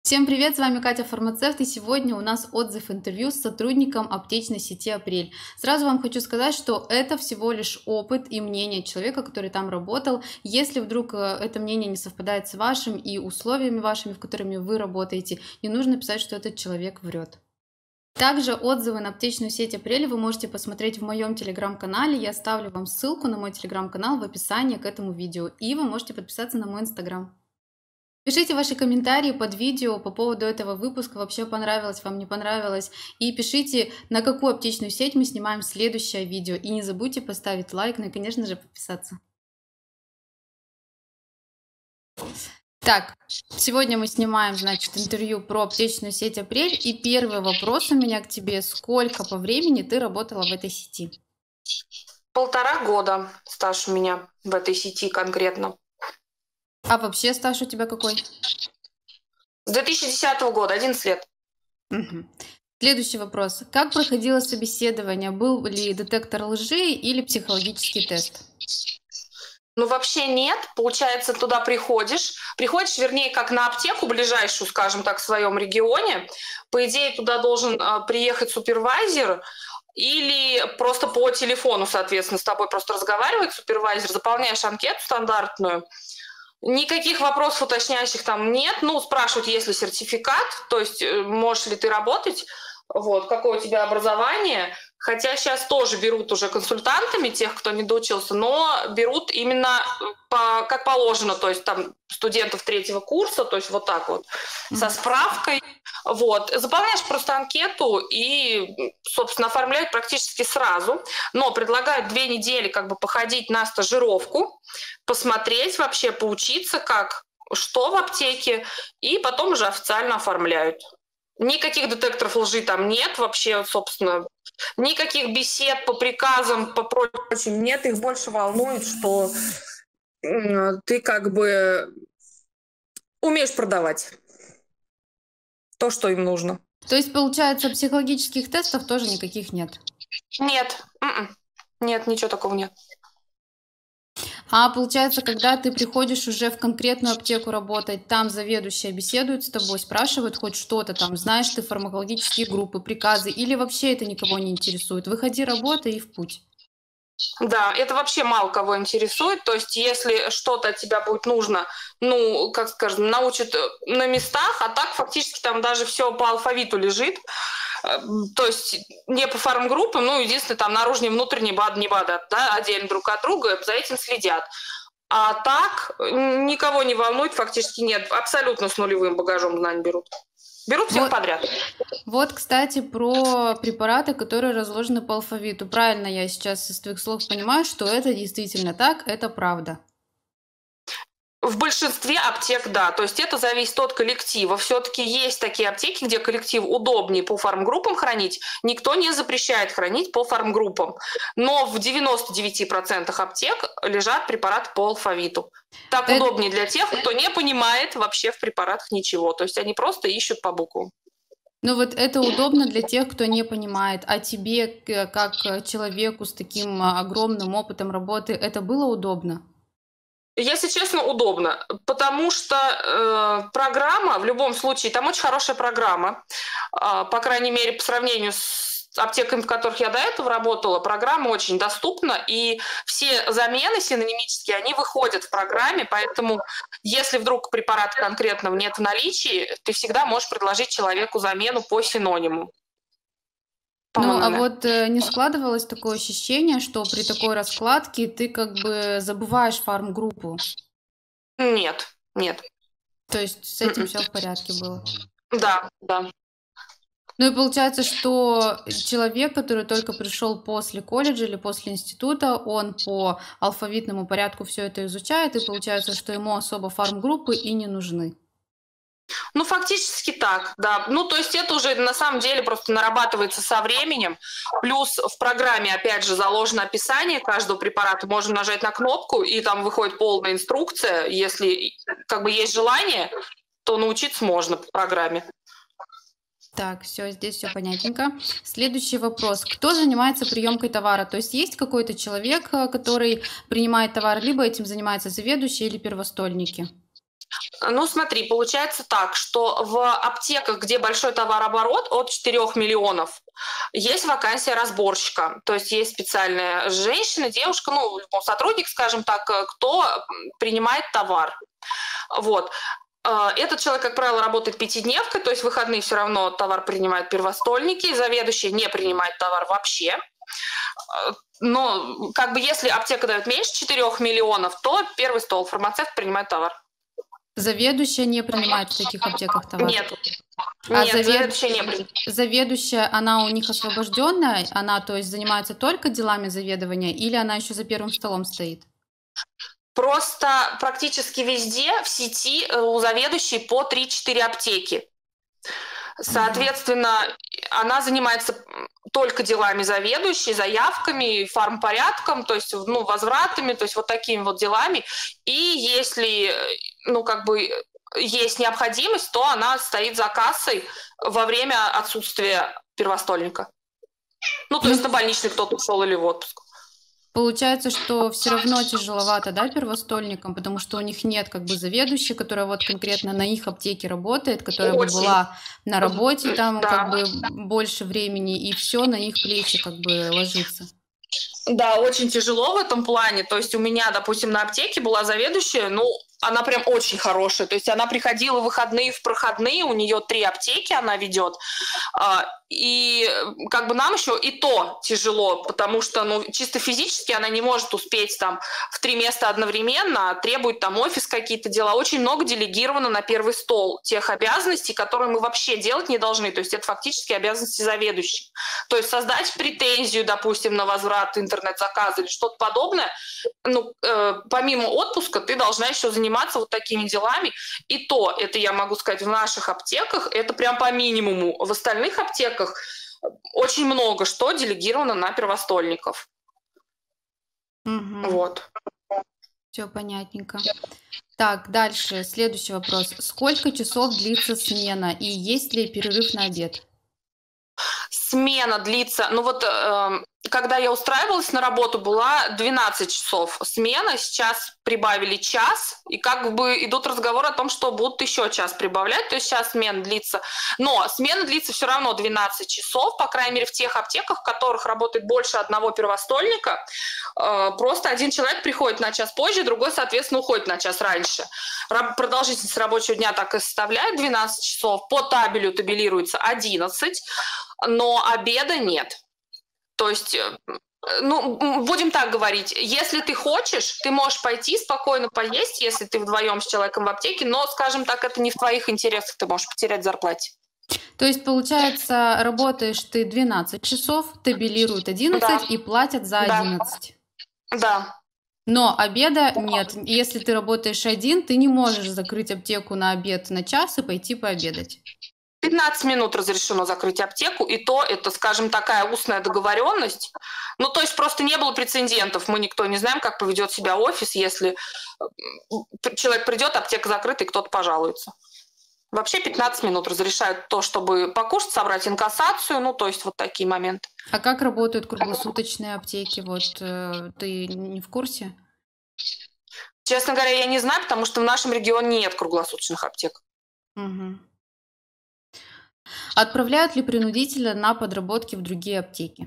Всем привет, с вами Катя Фармацевт, и сегодня у нас отзыв-интервью с сотрудником аптечной сети «Апрель». Сразу вам хочу сказать, что это всего лишь опыт и мнение человека, который там работал. Если вдруг это мнение не совпадает с вашим и условиями вашими, в которыми вы работаете, не нужно писать, что этот человек врет. Также отзывы на аптечную сеть «Апрель» вы можете посмотреть в моем телеграм-канале. Я оставлю вам ссылку на мой телеграм-канал в описании к этому видео. И вы можете подписаться на мой инстаграм. Пишите ваши комментарии под видео по поводу этого выпуска, вообще понравилось вам, не понравилось. И пишите, на какую аптечную сеть мы снимаем следующее видео. И не забудьте поставить лайк, ну и, конечно же, подписаться. Так, сегодня мы снимаем, значит, интервью про аптечную сеть «Апрель». И первый вопрос у меня к тебе. Сколько по времени ты работала в этой сети? 1,5 года стаж у меня в этой сети конкретно. А вообще стаж у тебя какой? С 2010 года, 11 лет. Угу. Следующий вопрос. Как проходило собеседование? Был ли детектор лжи или психологический тест? Ну, вообще нет. Получается, туда приходишь, вернее, как на аптеку ближайшую, скажем так, в своем регионе. По идее, туда должен приехать супервайзер или просто по телефону, соответственно, с тобой просто разговаривает супервайзер, заполняешь анкету стандартную. Никаких вопросов уточняющих там нет. Ну, спрашивают, есть ли сертификат, то есть можешь ли ты работать, вот, какое у тебя образование. Хотя сейчас тоже берут уже консультантами тех, кто не доучился, но берут именно как положено, то есть там студентов 3-го курса, то есть вот так вот, со справкой. Вот. Заполняешь просто анкету и, собственно, оформляют практически сразу, но предлагают 2 недели как бы походить на стажировку, посмотреть вообще, поучиться, как, что в аптеке, и потом уже официально оформляют. Никаких детекторов лжи там нет вообще, собственно, никаких бесед по приказам, по прочим нет. Их больше волнует, что ты как бы умеешь продавать то, что им нужно. То есть, получается, психологических тестов тоже никаких нет? Нет. Нет, ничего такого нет. А получается, когда ты приходишь уже в конкретную аптеку работать, там заведующая беседует с тобой, спрашивает хоть что-то там, знаешь ты фармакологические группы, приказы, или вообще это никого не интересует? Выходи, работай и в путь. Да, это вообще мало кого интересует. То есть, если что-то от тебя будет нужно, ну, как скажем, научат на местах, а так фактически там даже все по алфавиту лежит. То есть не по фармгруппам, ну, единственное, там наружные и внутренние БАД, не БАД, да, отдельно друг от друга, за этим следят. А так никого не волнует, фактически нет. Абсолютно с нулевым багажом знаний берут. Берут всех подряд. Вот, кстати, про препараты, которые разложены по алфавиту. Правильно я сейчас из твоих слов понимаю, что это действительно так, это правда. В большинстве аптек, да. То есть это зависит от коллектива. Все-таки есть такие аптеки, где коллектив удобнее по фармгруппам хранить. Никто не запрещает хранить по фармгруппам. Но в 99% аптек лежат препараты по алфавиту. Так удобнее для тех, кто не понимает вообще в препаратах ничего. То есть они просто ищут по буквам. Ну вот это удобно для тех, кто не понимает. А тебе, как человеку с таким огромным опытом работы, это было удобно? Если честно, удобно, потому что программа, в любом случае, там очень хорошая программа, по крайней мере, по сравнению с аптеками, в которых я до этого работала, программа очень доступна, и все замены синонимические, они выходят в программе, поэтому если вдруг препарата конкретного нет в наличии, ты всегда можешь предложить человеку замену по синониму. Ну, а вот не складывалось такое ощущение, что при такой раскладке ты как бы забываешь фармгруппу? Нет, нет. То есть с этим все в порядке было? Да, да. Ну и получается, что человек, который только пришел после колледжа или после института, он по алфавитному порядку все это изучает, и получается, что ему особо фармгруппы и не нужны. Ну, фактически так, да. Ну, то есть это уже на самом деле просто нарабатывается со временем. Плюс в программе, опять же, заложено описание каждого препарата. Можно нажать на кнопку, и там выходит полная инструкция. Если как бы есть желание, то научиться можно по программе. Так, все, здесь все понятненько. Следующий вопрос. Кто занимается приемкой товара? То есть есть какой-то человек, который принимает товар, либо этим занимается заведующий или первостольники? Ну, смотри, получается так, что в аптеках, где большой товарооборот от 4 миллионов, есть вакансия разборщика. То есть есть специальная женщина, девушка, ну, сотрудник, скажем так, кто принимает товар. Вот. Этот человек, как правило, работает пятидневкой, то есть в выходные все равно товар принимают первостольники, заведующий не принимает товар вообще. Но как бы если аптека дает меньше 4 миллионов, то первый стол, фармацевт принимает товар. Заведующая не принимает в таких аптеках товар? Нет. А Нет, заведующая не принимает. заведующая, она у них освобожденная? Она, то есть, занимается только делами заведования или она еще за первым столом стоит? Просто практически везде в сети у заведующей по 3-4 аптеки. Соответственно, она занимается только делами заведующей, заявками, фармпорядком, то есть, ну, возвратами, то есть вот такими вот делами. И если, ну, как бы есть необходимость, то она стоит за кассой во время отсутствия первостольника. Ну, то есть на больничный кто-то ушел или в отпуск. Получается, что все равно тяжеловато, да, первостольникам, потому что у них нет как бы заведующей, которая вот конкретно на их аптеке работает, которая бы Очень. была на работе там Да. как бы больше времени, и все на их плечи как бы ложится. Да, очень тяжело в этом плане. То есть у меня, допустим, на аптеке была заведующая, ну, она прям очень хорошая. То есть она приходила в выходные, в проходные, у нее 3 аптеки она ведет. И как бы нам еще и то тяжело, потому что, ну, чисто физически она не может успеть там в 3 места одновременно, требует там офис какие-то дела. Очень много делегировано на первый стол тех обязанностей, которые мы вообще делать не должны. То есть это фактически обязанности заведующих. То есть создать претензию, допустим, на возврат интернет-заказа или что-то подобное, ну, помимо отпуска ты должна еще заниматься вот такими делами. И то, это я могу сказать, в наших аптеках, это прям по минимуму. В остальных аптеках очень много что делегировано на первостольников. Вот. Все понятненько. Так, дальше, следующий вопрос. Сколько часов длится смена и есть ли перерыв на обед? Смена длится, ну вот когда я устраивалась на работу, была 12 часов смена, сейчас прибавили час, и как бы идут разговоры о том, что будут еще час прибавлять, то есть сейчас смена длится, но смена длится все равно 12 часов, по крайней мере в тех аптеках, в которых работает больше одного первостольника, просто один человек приходит на час позже, другой, соответственно, уходит на час раньше. Продолжительность рабочего дня так и составляет 12 часов, по табелю табелируется 11, но обеда нет. То есть, ну, будем так говорить, если ты хочешь, ты можешь пойти спокойно поесть, если ты вдвоем с человеком в аптеке, но, скажем так, это не в твоих интересах, ты можешь потерять в зарплате. То есть, получается, работаешь ты 12 часов, табелируют 11 Да. и платят за 11. Да. Но обеда нет. Если ты работаешь один, ты не можешь закрыть аптеку на обед на час и пойти пообедать. 15 минут разрешено закрыть аптеку, и то это, скажем, такая устная договоренность. Ну, то есть просто не было прецедентов. Мы никто не знаем, как поведет себя офис, если человек придет, аптека закрыта, и кто-то пожалуется. Вообще 15 минут разрешают то, чтобы покушать, собрать инкассацию, ну, то есть вот такие моменты. А как работают круглосуточные аптеки? Вот ты не в курсе? Честно говоря, я не знаю, потому что в нашем регионе нет круглосуточных аптек. Угу. Отправляют ли принудительно на подработки в другие аптеки?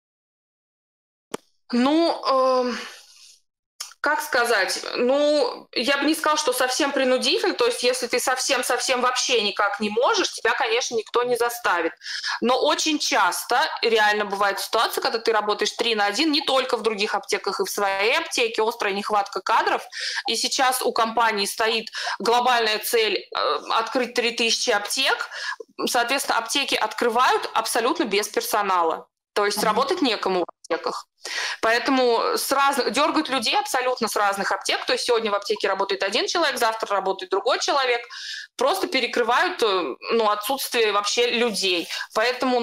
Ну, как сказать, ну, я бы не сказала, что совсем принудительно, то есть если ты совсем-совсем вообще никак не можешь, тебя, конечно, никто не заставит. Но очень часто реально бывает ситуация, когда ты работаешь 3 на 1, не только в других аптеках, и в своей аптеке, острая нехватка кадров. И сейчас у компании стоит глобальная цель открыть 3000 аптек. Соответственно, аптеки открывают абсолютно без персонала. То есть работать некому в аптеках. Поэтому дергают людей абсолютно с разных аптек. То есть сегодня в аптеке работает один человек, завтра работает другой человек. Просто перекрывают отсутствие вообще людей. Поэтому,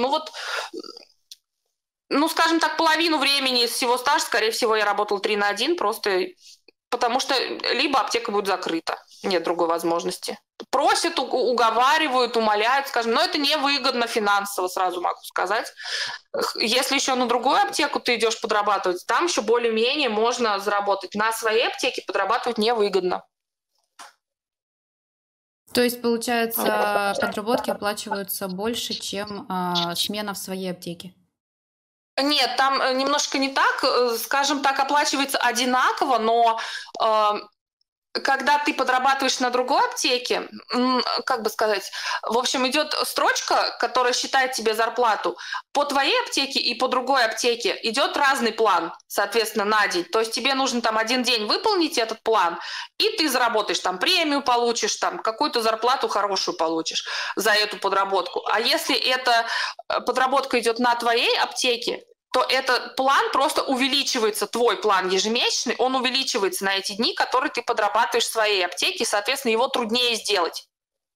скажем так, половину времени из всего стажа, скорее всего, я работала 3 на 1, просто потому что либо аптека будет закрыта, нет другой возможности. Просят, уговаривают, умоляют, скажем, но это невыгодно финансово, сразу могу сказать. Если еще на другую аптеку ты идешь подрабатывать, там еще более-менее можно заработать. На своей аптеке подрабатывать невыгодно. То есть, получается, подработки оплачиваются больше, чем смена в своей аптеке? Нет, там немножко не так, скажем так, оплачивается одинаково, но когда ты подрабатываешь на другой аптеке, как бы сказать, в общем, идет строчка, которая считает тебе зарплату. По твоей аптеке и по другой аптеке идет разный план, соответственно, на день. То есть тебе нужно там один день выполнить этот план, и ты заработаешь там премию, получишь там какую-то зарплату хорошую получишь за эту подработку. А если эта подработка идет на твоей аптеке, то этот план просто увеличивается, твой план ежемесячный, он увеличивается на эти дни, которые ты подрабатываешь в своей аптеке, и, соответственно, его труднее сделать.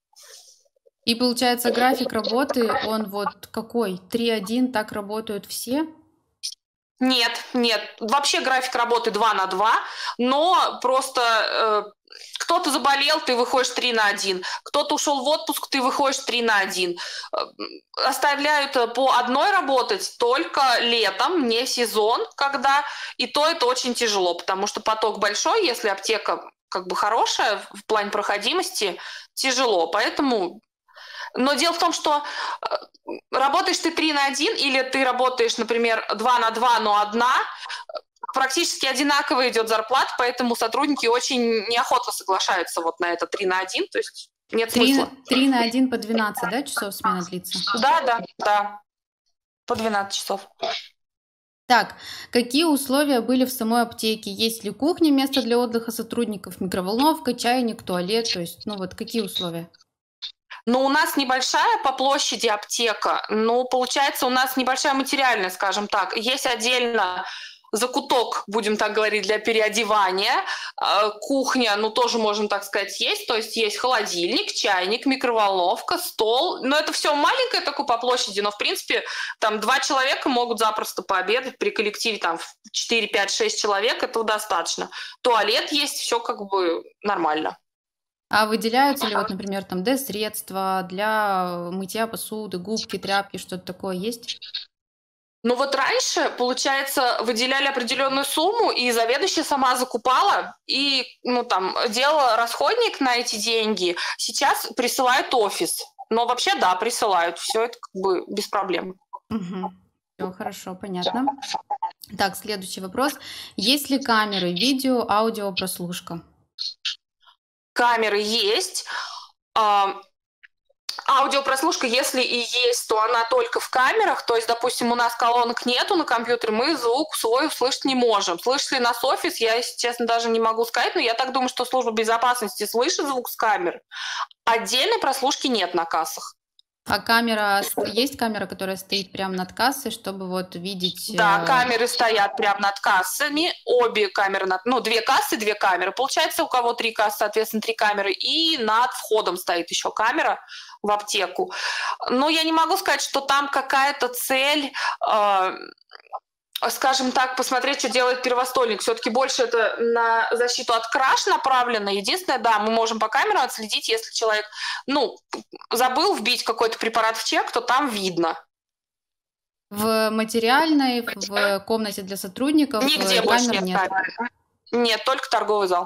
И получается, график работы, он вот какой? 3-1, так работают все? Нет, нет. Вообще график работы 2 на 2, но просто кто-то заболел, ты выходишь 3 на 1. Кто-то ушел в отпуск, ты выходишь 3 на 1. Оставляют по одной работать только летом, не сезон, когда. И то это очень тяжело, потому что поток большой, если аптека как бы хорошая в плане проходимости, тяжело. Поэтому... Но дело в том, что работаешь ты 3 на 1 или ты работаешь, например, 2 на 2, но одна, практически одинаково идет зарплата, поэтому сотрудники очень неохотно соглашаются вот на это 3 на 1, то есть нет смысла. 3 на 1 по 12, да, часов смена длится? Да, по 12 часов. Так, какие условия были в самой аптеке? Есть ли кухня, место для отдыха сотрудников, микроволновка, чайник, туалет? То есть, ну вот какие условия? Но у нас небольшая по площади аптека, но получается у нас небольшая материальная, скажем так. Есть отдельно закуток, будем так говорить, для переодевания. Кухня, ну тоже можно так сказать, есть. То есть есть холодильник, чайник, микроволновка, стол. Но это все маленькое такое по площади, но в принципе там 2 человека могут запросто пообедать при коллективе там 4, 5, 6 человек, этого достаточно. Туалет есть, все как бы нормально. А выделяются ли вот, например, там средства для мытья посуды, губки, тряпки, что-то такое есть? Ну вот раньше, получается, выделяли определенную сумму, и заведующая сама закупала и, ну там, делала расходник на эти деньги. Сейчас присылает офис. Но вообще, да, присылают. Все это как бы без проблем. Угу. Все хорошо, понятно. Так, следующий вопрос. Есть ли камеры, видео, аудио, прослушка? Камеры есть. Аудиопрослушка, если и есть, то она только в камерах. То есть, допустим, у нас колонок нету на компьютере, мы звук свой услышать не можем. Слышит ли нас офис, я, если честно, даже не могу сказать, но я так думаю, что служба безопасности слышит звук с камер. Отдельной прослушки нет на кассах. А камера, есть камера, которая стоит прямо над кассой, чтобы вот видеть... Да, камеры стоят прямо над кассами, обе камеры, ну, 2 кассы, 2 камеры. Получается, у кого 3 кассы, соответственно, 3 камеры, и над входом стоит еще камера в аптеку. Но я не могу сказать, что там какая-то цель, скажем так, посмотреть, что делает первостольник. Все-таки больше это на защиту от краж направлено. Единственное, да, мы можем по камерам отследить, если человек, ну, забыл вбить какой-то препарат в чек, то там видно. В материальной, в комнате для сотрудников нигде больше камер нет. Нет, только торговый зал.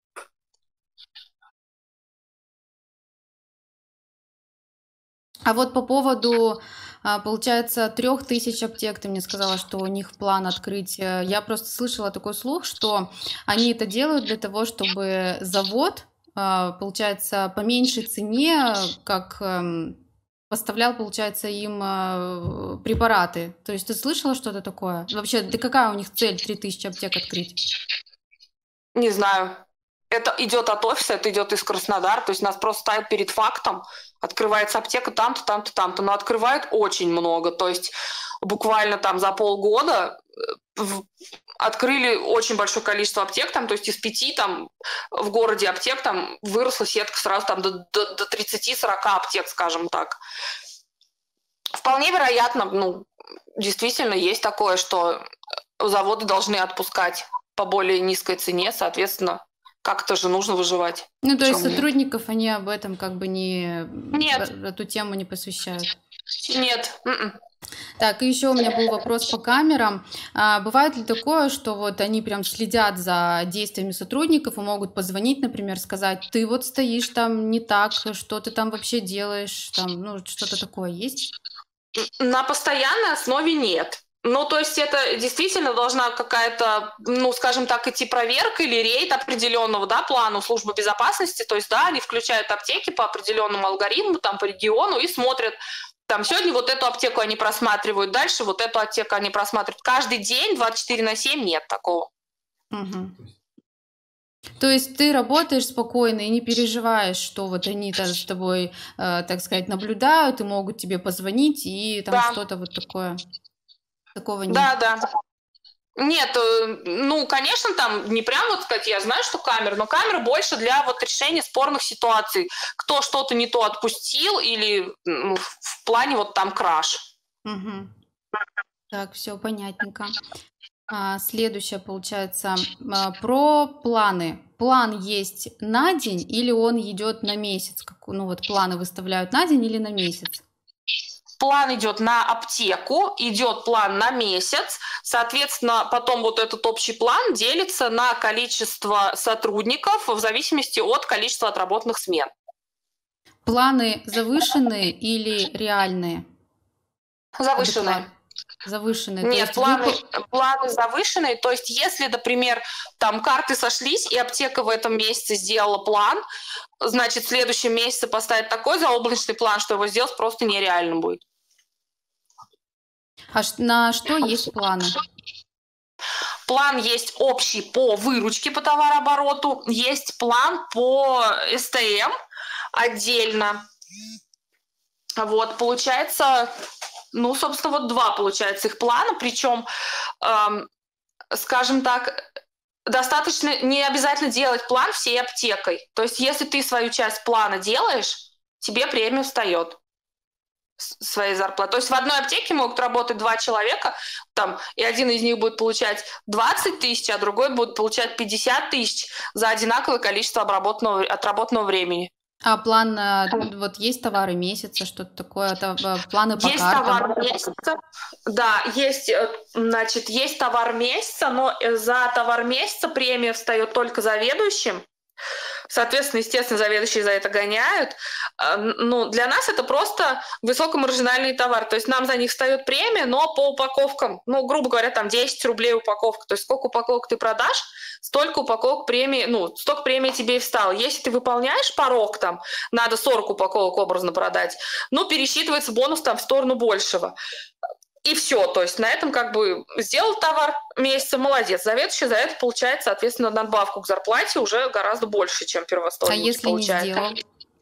А вот по поводу, получается, 3000 аптек, ты мне сказала, что у них план открыть. Я просто слышала такой слух, что они это делают для того, чтобы завод, получается, по меньшей цене, как поставлял, получается, им препараты. То есть ты слышала что-то такое? Вообще, да какая у них цель 3000 аптек открыть? Не знаю. Это идет от офиса, это идет из Краснодара, то есть нас просто ставят перед фактом, открывается аптека там-то, там-то, там-то, но открывают очень много, то есть буквально там за полгода открыли очень большое количество аптек, там, то есть из 5 там в городе аптек там выросла сетка сразу там до 30-40 аптек, скажем так. Вполне вероятно, ну, действительно есть такое, что заводы должны отпускать по более низкой цене, соответственно, как-то же нужно выживать. Ну, то есть сотрудников они об этом как бы Нет. эту тему не посвящают? Нет. Так, и еще у меня был вопрос по камерам. Бывает ли такое, что вот они прям следят за действиями сотрудников и могут позвонить, например, сказать: ты вот стоишь там не так, что ты там вообще делаешь, там, ну, что-то такое есть? На постоянной основе нет. Ну, то есть это действительно должна какая-то, ну, скажем так, идти проверка или рейд определенного, да, плана службы безопасности. То есть, да, они включают аптеки по определенному алгоритму, там, по региону и смотрят, там, сегодня вот эту аптеку они просматривают, дальше вот эту аптеку они просматривают. Каждый день 24/7 нет такого. Мгм. То есть ты работаешь спокойно и не переживаешь, что вот они там с тобой, так сказать, наблюдают и могут тебе позвонить, и там Да, что-то вот такое. Такого нет. да, да. Нет, ну, конечно, там не прям вот сказать, я знаю, что камера, но камера больше для вот решения спорных ситуаций. Кто что-то не то отпустил или в плане вот там краж. Мгм. Так, все понятненько. Следующее получается, про планы. План есть на день или он идет на месяц? Ну вот планы выставляют на день или на месяц? План идет на аптеку, идет план на месяц. Соответственно, потом вот этот общий план делится на количество сотрудников в зависимости от количества отработанных смен. Планы завышенные или реальные? Завышенные. Адекват? Завышенные. То Нет, есть вы... планы завышенные. То есть, если, например, там карты сошлись, и аптека в этом месяце сделала план, значит, в следующем месяце поставить такой заоблачный план, что его сделать просто нереально будет. На что есть планы? План есть общий по выручке по товарообороту, есть план по СТМ отдельно. Вот, получается, ну, собственно, вот два, получается, их плана, причем, скажем так, достаточно не обязательно делать план всей аптекой. То есть, если ты свою часть плана делаешь, тебе премия встает своей зарплаты. То есть в одной аптеке могут работать два человека, там, и один из них будет получать 20 тысяч, а другой будет получать 50 тысяч за одинаковое количество отработанного времени. А план, вот есть товары месяца, что-то такое, планы по Есть картам? товар месяца, да, есть, значит, есть товар месяца, но за товар месяца премия встает только заведующим. Соответственно, естественно, заведующие за это гоняют. Ну, для нас это просто высокомаржинальный товар. То есть нам за них встает премия, но по упаковкам, ну, грубо говоря, там 10 рублей упаковка. То есть сколько упаковок ты продашь, столько упаковок премии, ну, столько премии тебе и встало. Если ты выполняешь порог, там, надо 40 упаковок образно продать, ну, пересчитывается бонус там в сторону большего. И все, то есть на этом как бы сделал товар месяца, молодец. Заведующий за это получает, соответственно, надбавку к зарплате уже гораздо больше, чем А первосторонний если не получает. сделал?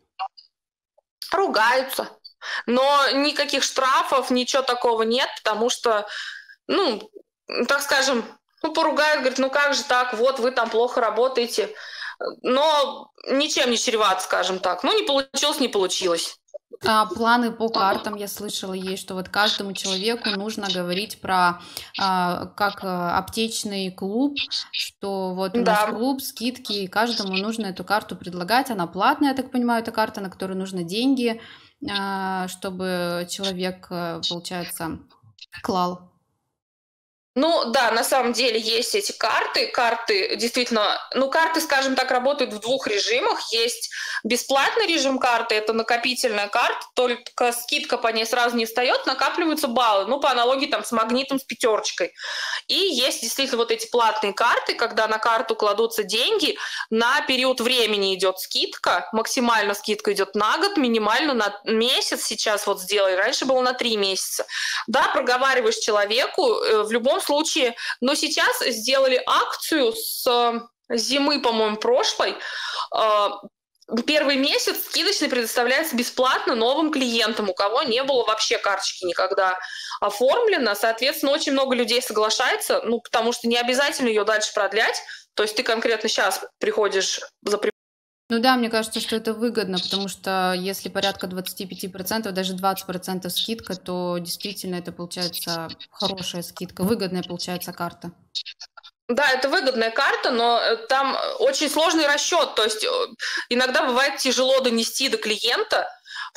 Ругаются. Но никаких штрафов, ничего такого нет, потому что, ну, так скажем, ну, поругают, говорят, ну как же так, вот вы там плохо работаете. Но ничем не чреват, скажем так. Ну, не получилось, не получилось. А планы по картам, я слышала, есть, что вот каждому человеку нужно говорить про как аптечный клуб, что вот у нас Да. клуб, скидки, и каждому нужно эту карту предлагать. Она платная, я так понимаю, это карта, на которую нужно деньги, чтобы человек, получается, клал. Ну да, на самом деле есть эти карты. Карты действительно, ну карты, скажем так, работают в двух режимах. Есть бесплатный режим карты, это накопительная карта, только скидка по ней сразу не встает, накапливаются баллы, ну по аналогии там с магнитом, с пятерочкой. И есть действительно вот эти платные карты, когда на карту кладутся деньги, на период времени идет скидка, максимально скидка идет на год, минимально на месяц сейчас вот сделали, раньше было на 3 месяца. Да, проговариваешь человеку в любом случае, но сейчас сделали акцию с зимы, по-моему, прошлой. Первый месяц скидочный предоставляется бесплатно новым клиентам, у кого не было вообще карточки никогда оформлено. Соответственно, очень много людей соглашается, ну, потому что не обязательно ее дальше продлять. То есть ты конкретно сейчас приходишь за... Ну да, мне кажется, что это выгодно, потому что если порядка 25%, даже 20% скидка, то действительно это получается хорошая скидка, выгодная получается карта. Да, это выгодная карта, но там очень сложный расчет. То есть иногда бывает тяжело донести до клиента,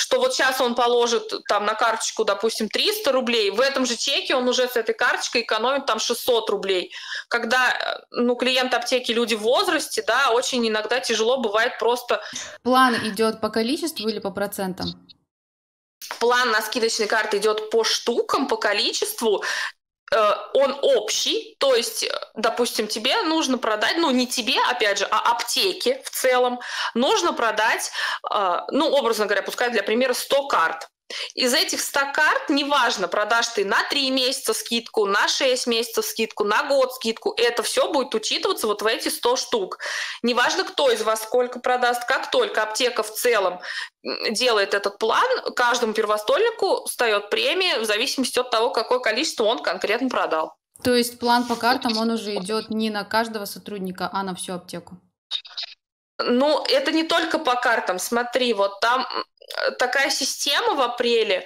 что вот сейчас он положит там на карточку, допустим, 300 рублей, в этом же чеке он уже с этой карточкой экономит там 600 рублей. Когда, ну, клиенты аптеки люди в возрасте, да, очень иногда тяжело бывает просто... План идет по количеству или по процентам? План на скидочной карте идет по штукам, по количеству. Он общий, то есть, допустим, тебе нужно продать, ну, не тебе, опять же, а аптеке в целом, нужно продать, ну, образно говоря, пускай для примера 100 карт. Из этих 100 карт, неважно, продашь ты на 3 месяца скидку, на 6 месяцев скидку, на год скидку, это все будет учитываться вот в эти 100 штук. Неважно, кто из вас сколько продаст, как только аптека в целом делает этот план, каждому первостольнику встает премия в зависимости от того, какое количество он конкретно продал. То есть план по картам, он уже идет не на каждого сотрудника, а на всю аптеку? Ну, это не только по картам. Смотри, вот там такая система в апреле,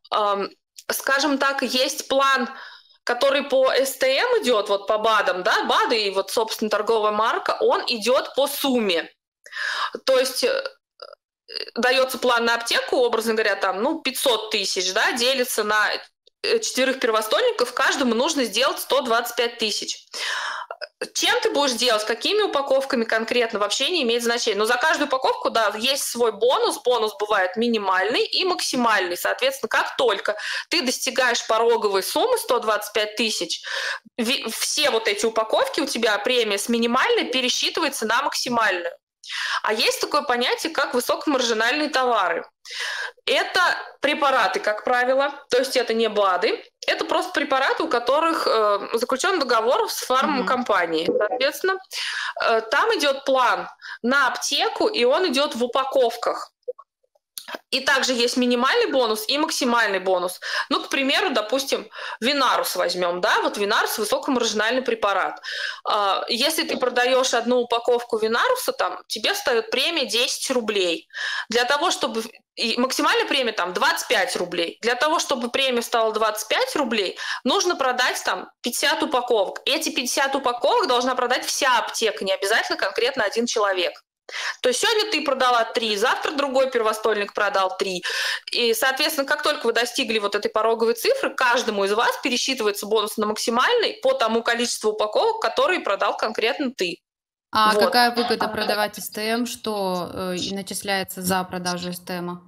скажем так, есть план, который по СТМ идет, вот по БАДам, да, БАДы и вот, собственно, торговая марка, он идет по сумме. То есть дается план на аптеку, образно говоря, там, ну, 500 тысяч, да, делится на 4 первостольников, каждому нужно сделать 125 тысяч. Чем ты будешь делать, какими упаковками конкретно, вообще не имеет значения. Но за каждую упаковку, да, есть свой бонус. Бонус бывает минимальный и максимальный. Соответственно, как только ты достигаешь пороговой суммы 125 тысяч, все вот эти упаковки, у тебя премия с минимальной пересчитывается на максимальную. А есть такое понятие, как высокомаржинальные товары. Это препараты, как правило, то есть это не БАДы, это просто препараты, у которых заключен договор с фармкомпанией. Соответственно, там идет план на аптеку, и он идет в упаковках. И также есть минимальный бонус и максимальный бонус. Ну, к примеру, допустим, Винарус возьмем, да, вот Винарус – высокомаржинальный препарат. Если ты продаешь одну упаковку Винаруса, там, тебе встает премия 10 рублей. Для того, чтобы... И максимальная премия там 25 рублей. Для того, чтобы премия стала 25 рублей, нужно продать там 50 упаковок. Эти 50 упаковок должна продать вся аптека, не обязательно конкретно один человек. То есть сегодня ты продала 3, завтра другой первостольник продал 3. И, соответственно, как только вы достигли вот этой пороговой цифры, каждому из вас пересчитывается бонус на максимальный по тому количеству упаковок, которые продал конкретно ты. А вот. Какая выгода продавать СТМ, что начисляется за продажу СТМа?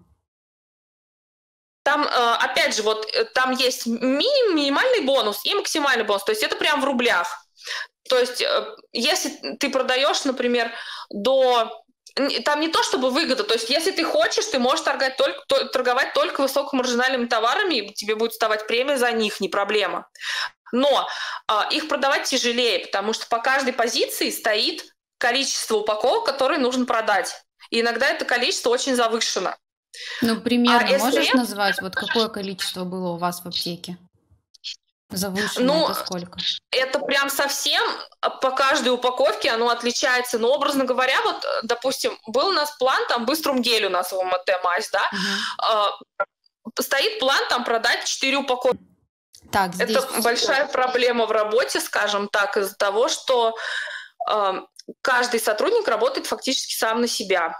Там, опять же, вот там есть минимальный бонус и максимальный бонус, то есть это прям в рублях. То есть если ты продаешь, например, там не то чтобы выгода, то есть если ты хочешь, ты можешь торговать только высокомаржинальными товарами, и тебе будет вставать премия за них, не проблема. Но их продавать тяжелее, потому что по каждой позиции стоит количество упаковок, которые нужно продать. И иногда это количество очень завышено. Ну, примерно можешь назвать, вот какое количество было у вас в аптеке? Завышенное, это сколько? Это прям совсем по каждой упаковке оно отличается. Но, образно говоря, вот, допустим, был у нас план, там, Быструм гель у нас в МТ мазь, да? Стоит план там продать 4 упаковки. Так, здесь это большая проблема в работе, скажем так, из-за того, что каждый сотрудник работает фактически сам на себя.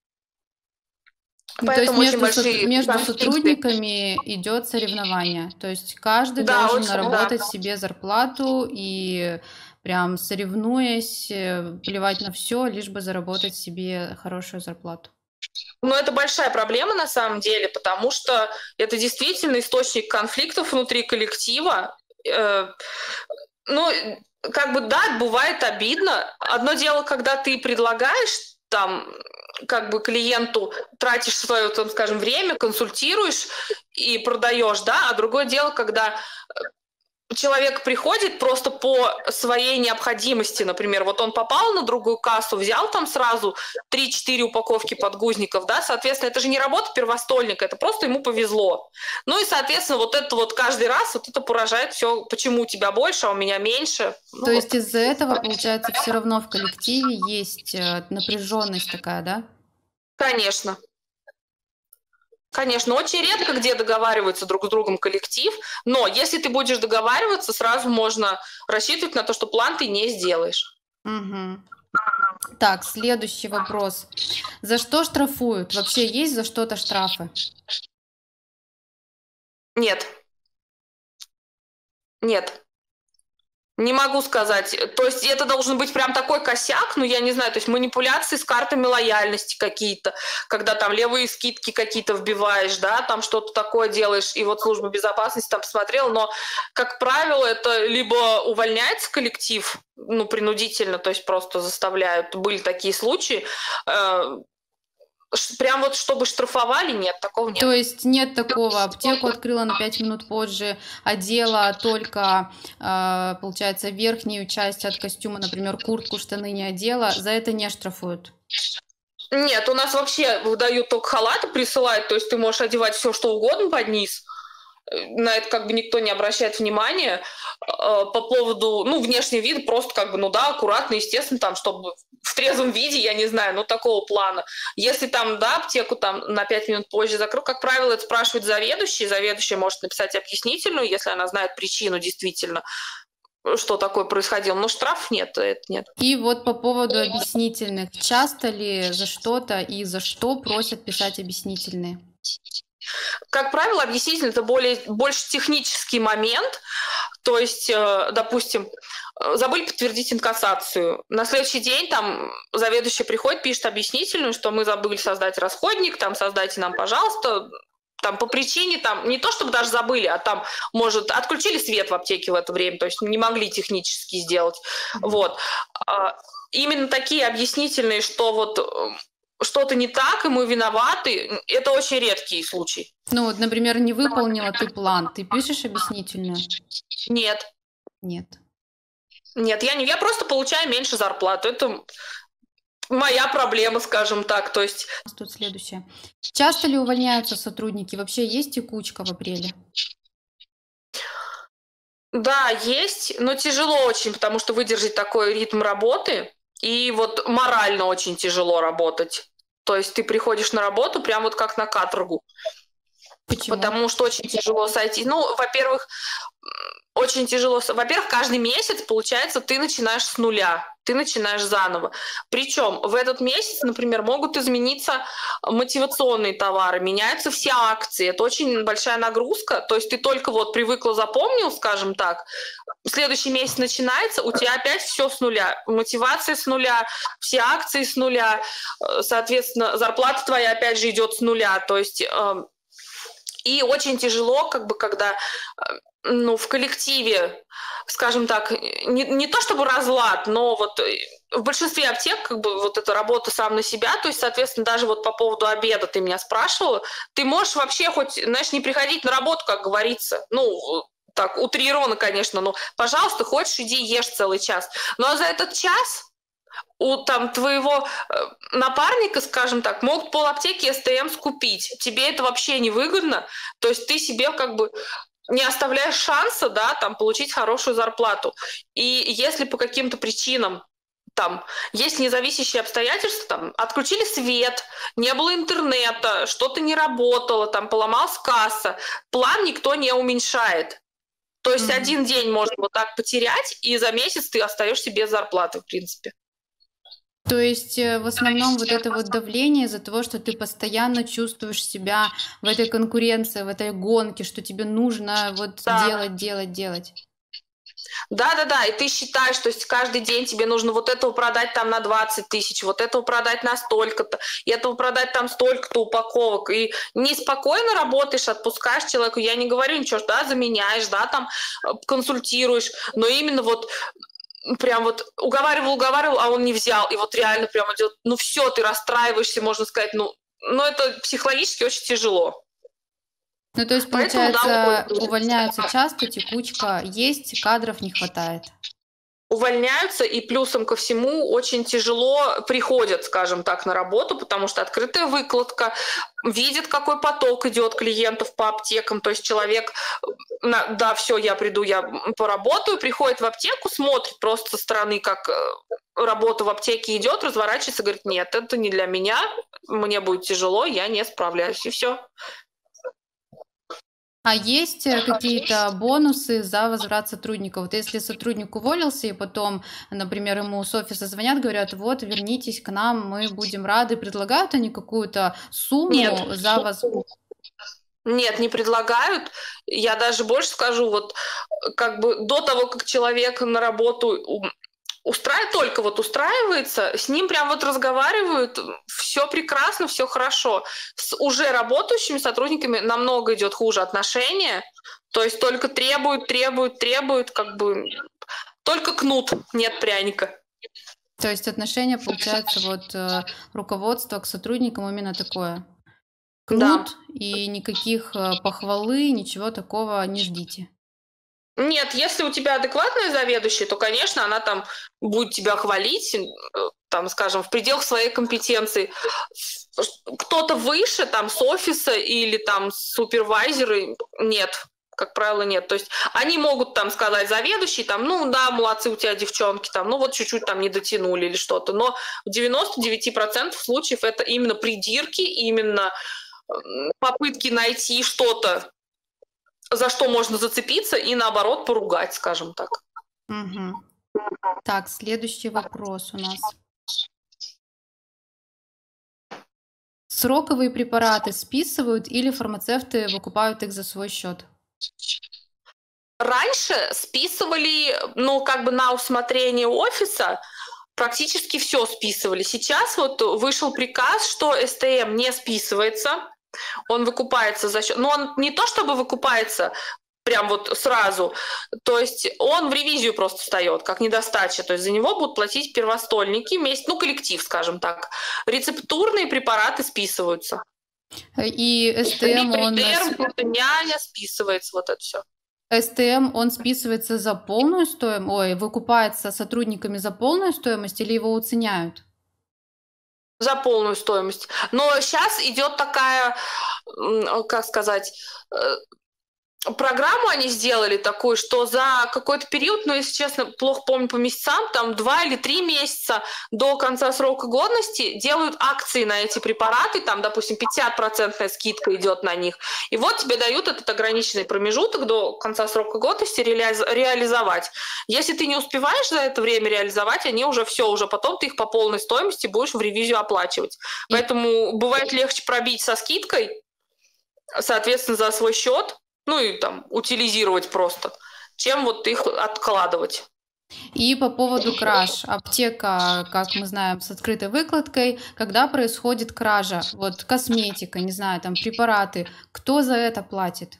Поэтому то есть между сотрудниками идет соревнование. То есть каждый должен наработать себе зарплату и прям соревнуясь, плевать на все, лишь бы заработать себе хорошую зарплату. Ну, это большая проблема на самом деле, потому что это действительно источник конфликтов внутри коллектива. Ну, как бы, да, бывает обидно. Одно дело, когда ты предлагаешь там как бы клиенту, тратишь свое, там, скажем, время, консультируешь и продаешь, да, а другое дело, когда человек приходит просто по своей необходимости, например, вот он попал на другую кассу, взял там сразу 3-4 упаковки подгузников, да, соответственно, это же не работа первостольника, это просто ему повезло. Ну и, соответственно, вот это вот каждый раз вот это поражает все, почему у тебя больше, а у меня меньше. То есть из-за этого, получается, все равно в коллективе есть напряженность такая, да? Конечно. Конечно, очень редко где договариваются друг с другом коллектив, но если ты будешь договариваться, сразу можно рассчитывать на то, что план ты не сделаешь. Угу. Так, следующий вопрос. За что штрафуют? Вообще есть за что-то штрафы? Нет, нет. Не могу сказать. То есть это должен быть прям такой косяк, ну, я не знаю, то есть манипуляции с картами лояльности какие-то, когда там левые скидки какие-то вбиваешь, да, там что-то такое делаешь, и вот служба безопасности там посмотрела, но, как правило, это либо увольняется коллектив, ну, принудительно, то есть просто заставляют. Были такие случаи. Прям вот чтобы штрафовали, нет, такого нет. То есть нет такого, аптеку открыла на 5 минут позже, одела только, получается, верхнюю часть от костюма, например, куртку, штаны не одела, за это не штрафуют. Нет, у нас вообще выдают только халаты, присылают, то есть ты можешь одевать все, что угодно под низ. На это как бы никто не обращает внимания. По поводу, ну, внешний вид просто как бы, ну да, аккуратно, естественно, там, чтобы в трезвом виде, я не знаю, ну, такого плана. Если там, да, аптеку там на 5 минут позже закрыл, как правило, это спрашивает заведующий. Заведующий может написать объяснительную, если она знает причину действительно, что такое происходило. Но штраф нет, это нет. И вот по поводу объяснительных. Часто ли за что-то и за что просят писать объяснительные? Как правило, объяснительный – это больше технический момент. То есть, допустим, забыли подтвердить инкассацию. На следующий день там заведующий приходит, пишет объяснительную, что мы забыли создать расходник, там создайте нам, пожалуйста, там по причине, там не то чтобы даже забыли, а там, может, отключили свет в аптеке в это время, то есть не могли технически сделать. Вот. Именно такие объяснительные, что вот что-то не так, и мы виноваты, это очень редкий случай. Ну вот, например, не выполнила ты план, ты пишешь объяснительную? Нет. Нет. Нет, я просто получаю меньше зарплату. Это моя проблема, скажем так. То есть, Тут следующее. Часто ли увольняются сотрудники? Вообще есть текучка в апреле? да, есть, но тяжело очень, потому что выдержать такой ритм работы, и вот морально очень тяжело работать. То есть ты приходишь на работу прям вот как на каторгу. Почему? Потому что очень тяжело сойти. Ну, во-первых, очень тяжело. Во-первых, каждый месяц, получается, ты начинаешь с нуля, ты начинаешь заново. Причем в этот месяц, например, могут измениться мотивационные товары, меняются все акции. Это очень большая нагрузка. То есть ты только вот привыкла, запомнил, скажем так, следующий месяц начинается, у тебя опять все с нуля. Мотивация с нуля, все акции с нуля, соответственно, зарплата твоя опять же идет с нуля. То есть и очень тяжело, как бы, когда ну, в коллективе, скажем так, не то чтобы разлад, но вот в большинстве аптек как бы вот эта работа сам на себя, то есть, соответственно, даже вот по поводу обеда ты меня спрашивала, ты можешь вообще хоть, знаешь, не приходить на работу, как говорится, ну, так, утрированно, конечно, но, пожалуйста, хочешь, иди ешь целый час. Но за этот час у там твоего напарника, скажем так, могут полаптеки СТМ скупить. Тебе это вообще не выгодно. То есть ты себе как бы не оставляешь шанса, да, там, получить хорошую зарплату. И если по каким-то причинам там есть независящие обстоятельства, там, отключили свет, не было интернета, что-то не работало, там, поломалась касса, план никто не уменьшает. То есть один день можно вот так потерять, и за месяц ты остаешься без зарплаты, в принципе. То есть в основном вот это вот давление из-за того, что ты постоянно чувствуешь себя в этой конкуренции, в этой гонке, что тебе нужно вот Да. делать. Да, и ты считаешь, то есть каждый день тебе нужно вот этого продать там на 20 тысяч, вот этого продать на столько-то, и этого продать там столько-то упаковок, и неспокойно работаешь, отпускаешь человеку, я не говорю ничего, да, заменяешь, да, там консультируешь, но именно вот прям вот уговаривал, а он не взял, и вот реально прям идет, ну все, ты расстраиваешься, можно сказать, ну это психологически очень тяжело. Ну, то есть, Поэтому, да, получается, увольняются часто, текучка есть, кадров не хватает. увольняются, и плюсом ко всему очень тяжело приходят, скажем так, на работу, потому что открытая выкладка, видит, какой поток идет клиентов по аптекам, то есть человек, да, все, я приду, я поработаю, приходит в аптеку, смотрит просто со стороны, как работа в аптеке идет, разворачивается, говорит, нет, это не для меня, мне будет тяжело, я не справляюсь, и все. А есть какие-то бонусы за возврат сотрудника? Вот если сотрудник уволился, и потом, например, ему с офиса звонят, говорят, вот, вернитесь к нам, мы будем рады. Предлагают они какую-то Нет, сумму за вас? нет, не предлагают. Я даже больше скажу, вот как бы до того, как человек на работу только вот устраивается, с ним прям вот разговаривают, все прекрасно, все хорошо. С уже работающими сотрудниками намного идет хуже отношения, то есть только требуют, как бы только кнут, нет пряника. То есть отношение, получается, вот руководство к сотрудникам именно такое. Да. Кнут и никаких похвалы, ничего такого не ждите. Нет, если у тебя адекватная заведующая, то, конечно, она там будет тебя хвалить, там, скажем, в пределах своей компетенции. Кто-то выше, там, с офиса или там супервайзеры, нет, как правило, нет. То есть они могут там сказать заведующий, там, ну да, молодцы у тебя девчонки, там, ну вот чуть-чуть там не дотянули или что-то. Но в 99% случаев это именно придирки, именно попытки найти что-то, за что можно зацепиться и наоборот поругать, скажем так. Мгм. Так, следующий вопрос у нас. Сроковые препараты списывают или фармацевты выкупают их за свой счет? Раньше списывали, ну, как бы на усмотрение офиса, практически все списывали. Сейчас вот вышел приказ, что СТМ не списывается, он выкупается за счет... Но он не то чтобы выкупается прям вот сразу, то есть он в ревизию просто встает, как недостача. То есть за него будут платить первостольники, ну, коллектив, скажем так. Рецептурные препараты списываются. И СТМ, Няня списывается, вот это все. СТМ, он списывается за полную стоимость, выкупается сотрудниками за полную стоимость или его уценяют? За полную стоимость. Но сейчас идет такая, как сказать, программу они сделали такую, что за какой-то период, ну, если честно, плохо помню по месяцам, там 2 или 3 месяца до конца срока годности делают акции на эти препараты, там, допустим, 50% скидка идет на них. И вот тебе дают этот ограниченный промежуток до конца срока годности реализовать. Если ты не успеваешь за это время реализовать, они уже все, уже потом ты их по полной стоимости будешь в ревизию оплачивать. Поэтому бывает легче пробить со скидкой, соответственно, за свой счет, ну и там утилизировать просто, чем вот их откладывать. И по поводу краж. Аптека, как мы знаем, с открытой выкладкой. Когда происходит кража, вот косметика, не знаю, там препараты, кто за это платит?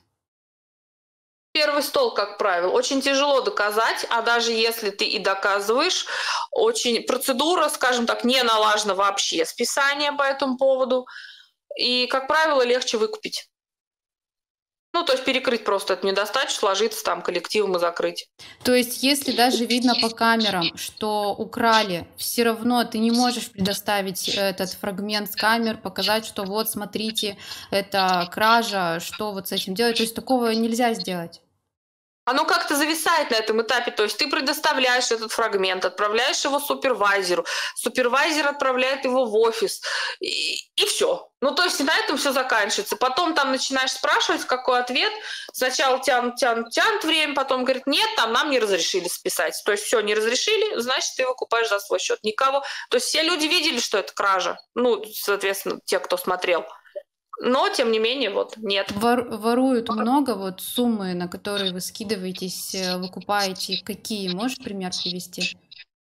Первый стол, как правило, очень тяжело доказать, а даже если ты и доказываешь, очень процедура, скажем так, не налажена вообще, списание по этому поводу, и, как правило, легче выкупить. Ну, то есть перекрыть просто эту недостачу, сложиться там коллективом и закрыть. То есть, если даже видно по камерам, что украли, все равно ты не можешь предоставить этот фрагмент с камер, показать, что вот, смотрите, это кража, что вот с этим делать. То есть, такого нельзя сделать. Оно как-то зависает на этом этапе, то есть ты предоставляешь этот фрагмент, отправляешь его супервайзеру, супервайзер отправляет его в офис, и все. Ну, то есть на этом все заканчивается. Потом там начинаешь спрашивать, какой ответ. Сначала тянут время, потом говорят, нет, там нам не разрешили списать. То есть все, не разрешили, значит, ты выкупаешь за свой счет. Никого. То есть все люди видели, что это кража. Ну, соответственно, те, кто смотрел. Но, тем не менее, вот, нет. Воруют много, вот суммы, на которые вы скидываетесь, выкупаете, какие? Можешь пример привести?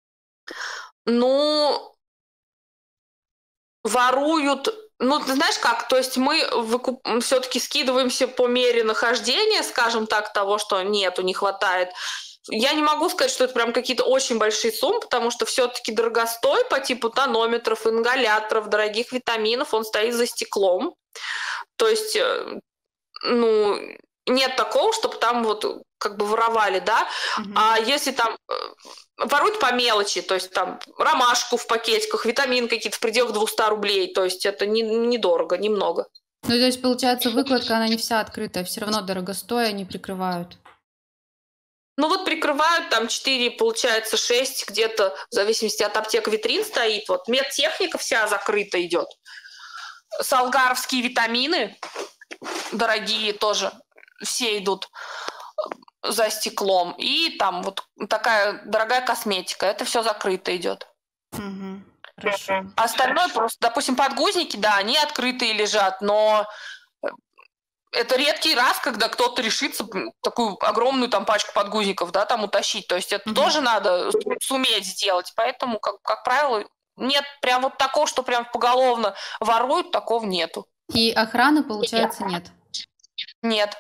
Ну, воруют, ну, ты знаешь как, то есть мы все-таки скидываемся по мере нахождения, скажем так, того, что нету, не хватает. Я не могу сказать, что это прям какие-то очень большие суммы, потому что все-таки дорогостой по типу тонометров, ингаляторов, дорогих витаминов, он стоит за стеклом. То есть, ну, нет такого, чтобы там вот как бы воровали, да. А если там воруют по мелочи, то есть там ромашку в пакетиках, витамин какие-то в пределах 200 рублей, то есть это недорого, немного. Ну, то есть, получается, выкладка, она не вся открытая, все равно дорогостоя, они прикрывают. Ну вот прикрывают там 4, получается 6, где-то в зависимости от аптек витрин стоит. Вот медтехника вся закрыта идет. Салгаровские витамины, дорогие тоже, все идут за стеклом. И там вот такая дорогая косметика. Это все закрыто идет. Хорошо. Остальное просто, допустим, подгузники, да, они открытые лежат, но это редкий раз, когда кто-то решится такую огромную там пачку подгузников, да, там утащить. То есть это тоже надо суметь сделать. Поэтому, как правило, нет прям вот такого, что прям поголовно воруют, такого нету. И охраны, получается, нет? Нет.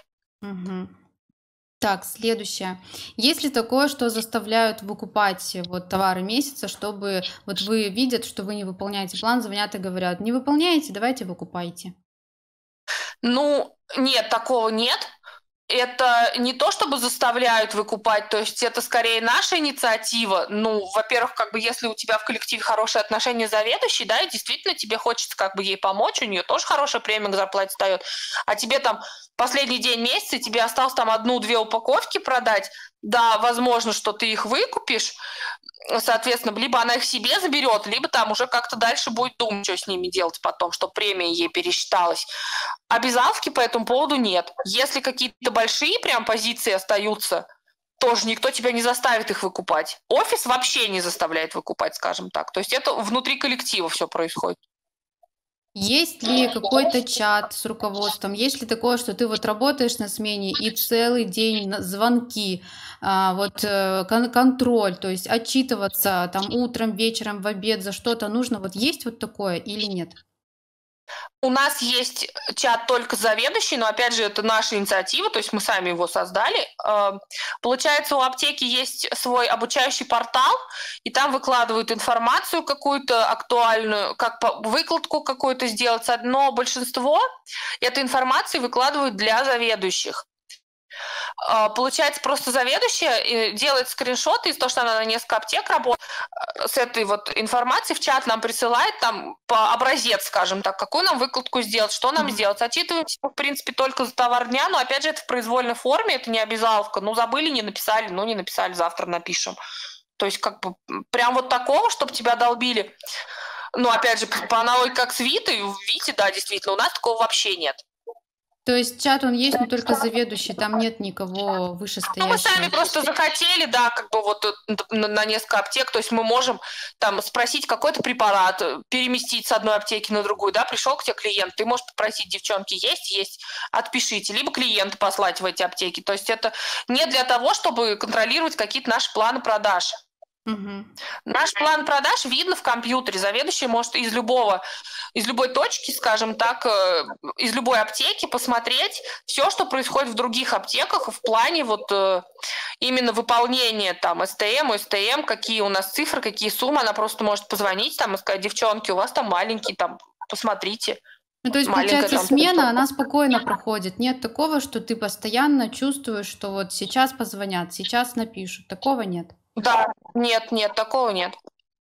Так, следующее. Есть ли такое, что заставляют выкупать вот товары месяца, чтобы вот вы видят, что вы не выполняете план, звонят и говорят, не выполняете, давайте выкупайте? Ну, нет, такого нет. Это не то, чтобы заставляют выкупать, то есть это скорее наша инициатива. Ну, во-первых, как бы если у тебя в коллективе хорошие отношения с заведующей, да, и действительно тебе хочется как бы ей помочь, у нее тоже хорошая премия к зарплате встает, а тебе там последний день месяца, тебе осталось там 1-2 упаковки продать, да, возможно, что ты их выкупишь, соответственно, либо она их себе заберет, либо там уже как-то дальше будет думать, что с ними делать потом, чтобы премия ей пересчиталась. Обязаловки по этому поводу нет. Если какие-то большие прям позиции остаются, тоже никто тебя не заставит их выкупать. Офис вообще не заставляет выкупать, скажем так. То есть это внутри коллектива все происходит. Есть ли какой-то чат с руководством? Есть ли такое, что ты вот работаешь на смене и целый день звонки, контроль, то есть отчитываться там утром, вечером, в обед за что-то нужно? Вот есть вот такое или нет? У нас есть чат только заведующий, но, опять же, это наша инициатива, то есть мы сами его создали. Получается, у аптеки есть свой обучающий портал, и там выкладывают информацию какую-то актуальную, как выкладку какую-то сделать, но большинство этой информации выкладывают для заведующих. Получается, просто заведующая делает скриншоты из того, что она на несколько аптек работает, с этой вот информацией в чат нам присылает там по образец, скажем так, какую нам выкладку сделать, что нам сделать. Отчитываемся, в принципе, только за товар дня, но, опять же, это в произвольной форме, это не обязаловка. Ну, забыли, не написали, завтра напишем. То есть, как бы, прям вот такого, чтобы тебя долбили. Ну, опять же, по аналогии как с Витой, в Вите, да, действительно, у нас такого вообще нет. То есть чат он есть, но только заведующий, там нет никого вышестоящего. Ну, мы сами просто захотели, да, как бы вот на несколько аптек, то есть мы можем там спросить какой-то препарат, переместить с одной аптеки на другую, да, пришел к тебе клиент, ты можешь попросить, девчонки, есть, отпишите, либо клиента послать в эти аптеки, то есть это не для того, чтобы контролировать какие-то наши планы продаж. Наш план продаж видно в компьютере. Заведующий может из любой точки, скажем так, из любой аптеки посмотреть все, что происходит в других аптеках в плане вот именно выполнения там СТМ, какие у нас цифры, какие суммы. Она просто может позвонить там и сказать, девчонки, у вас там маленький, там, посмотрите. Ну, то есть, получается, смена, она спокойно проходит. Нет такого, что ты постоянно чувствуешь, что вот сейчас позвонят, сейчас напишут. Такого нет. Да, нет, такого нет.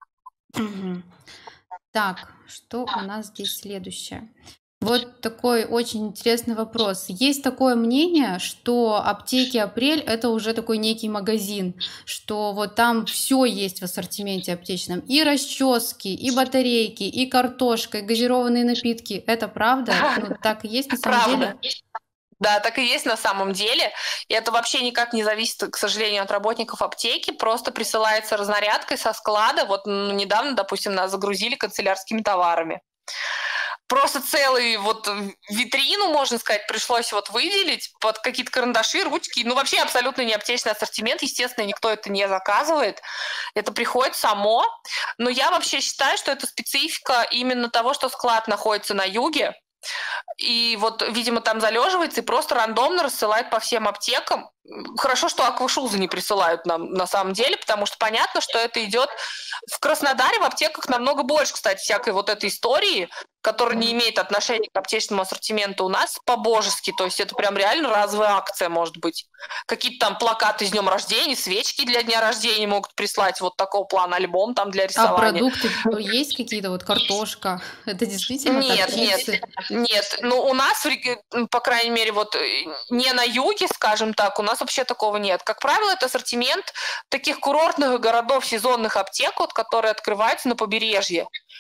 Так, что у нас здесь следующее? Вот такой очень интересный вопрос. Есть такое мнение, что аптеки «Апрель» — это уже такой некий магазин, что вот там все есть в ассортименте аптечном. И расчески, и батарейки, и картошка, и газированные напитки. Это правда? Ну, так и есть на самом деле? Да, так и есть на самом деле. И это вообще никак не зависит, к сожалению, от работников аптеки. Просто присылается разнарядкой со склада. Вот недавно, допустим, нас загрузили канцелярскими товарами. Просто целую вот витрину, можно сказать, пришлось вот выделить под какие-то карандаши, ручки. Ну, вообще абсолютно не аптечный ассортимент. Естественно, никто это не заказывает. Это приходит само. Но я вообще считаю, что это специфика именно того, что склад находится на юге. И вот, видимо, там залеживается и просто рандомно рассылает по всем аптекам. Хорошо, что аквашузы не присылают нам на самом деле, потому что понятно, что это идет в Краснодаре, в аптеках намного больше, кстати, всякой вот этой истории, которая не имеет отношения к аптечному ассортименту у нас по-божески. То есть это прям реально разовая акция может быть. Какие-то там плакаты с днем рождения, свечки для дня рождения могут прислать, вот такого плана альбом там для рисования. А продукты есть какие-то, вот картошка? Это действительно так? Нет. Ну, у нас, по крайней мере, вот не на юге, скажем так, у нас вообще такого нет. Как правило, это ассортимент таких курортных городов, сезонных аптек, вот, которые открываются на побережье.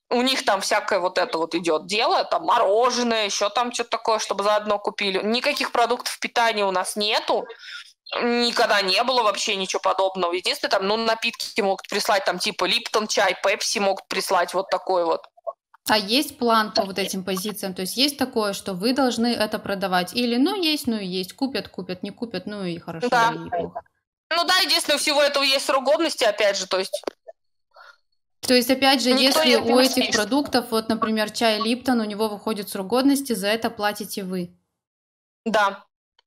у них там всякое вот это вот идет дело, там мороженое, еще там что-то такое, чтобы заодно купили. Никаких продуктов питания у нас нету. Никогда не было вообще ничего подобного. Единственное, там, ну, напитки могут прислать, там, типа Липтон чай, Пепси могут прислать, вот такой вот. А есть план по вот этим позициям? То есть есть такое, что вы должны это продавать? Или ну есть, ну и есть, купят, купят, не купят, ну и хорошо, Да. и неплохо. Ну да, единственное, у всего этого есть срок годности, опять же, то есть... То есть, опять же, Никто если не у этих пишет. продуктов, вот, например, чай Липтон, у него выходит срок годности, за это платите вы. Да.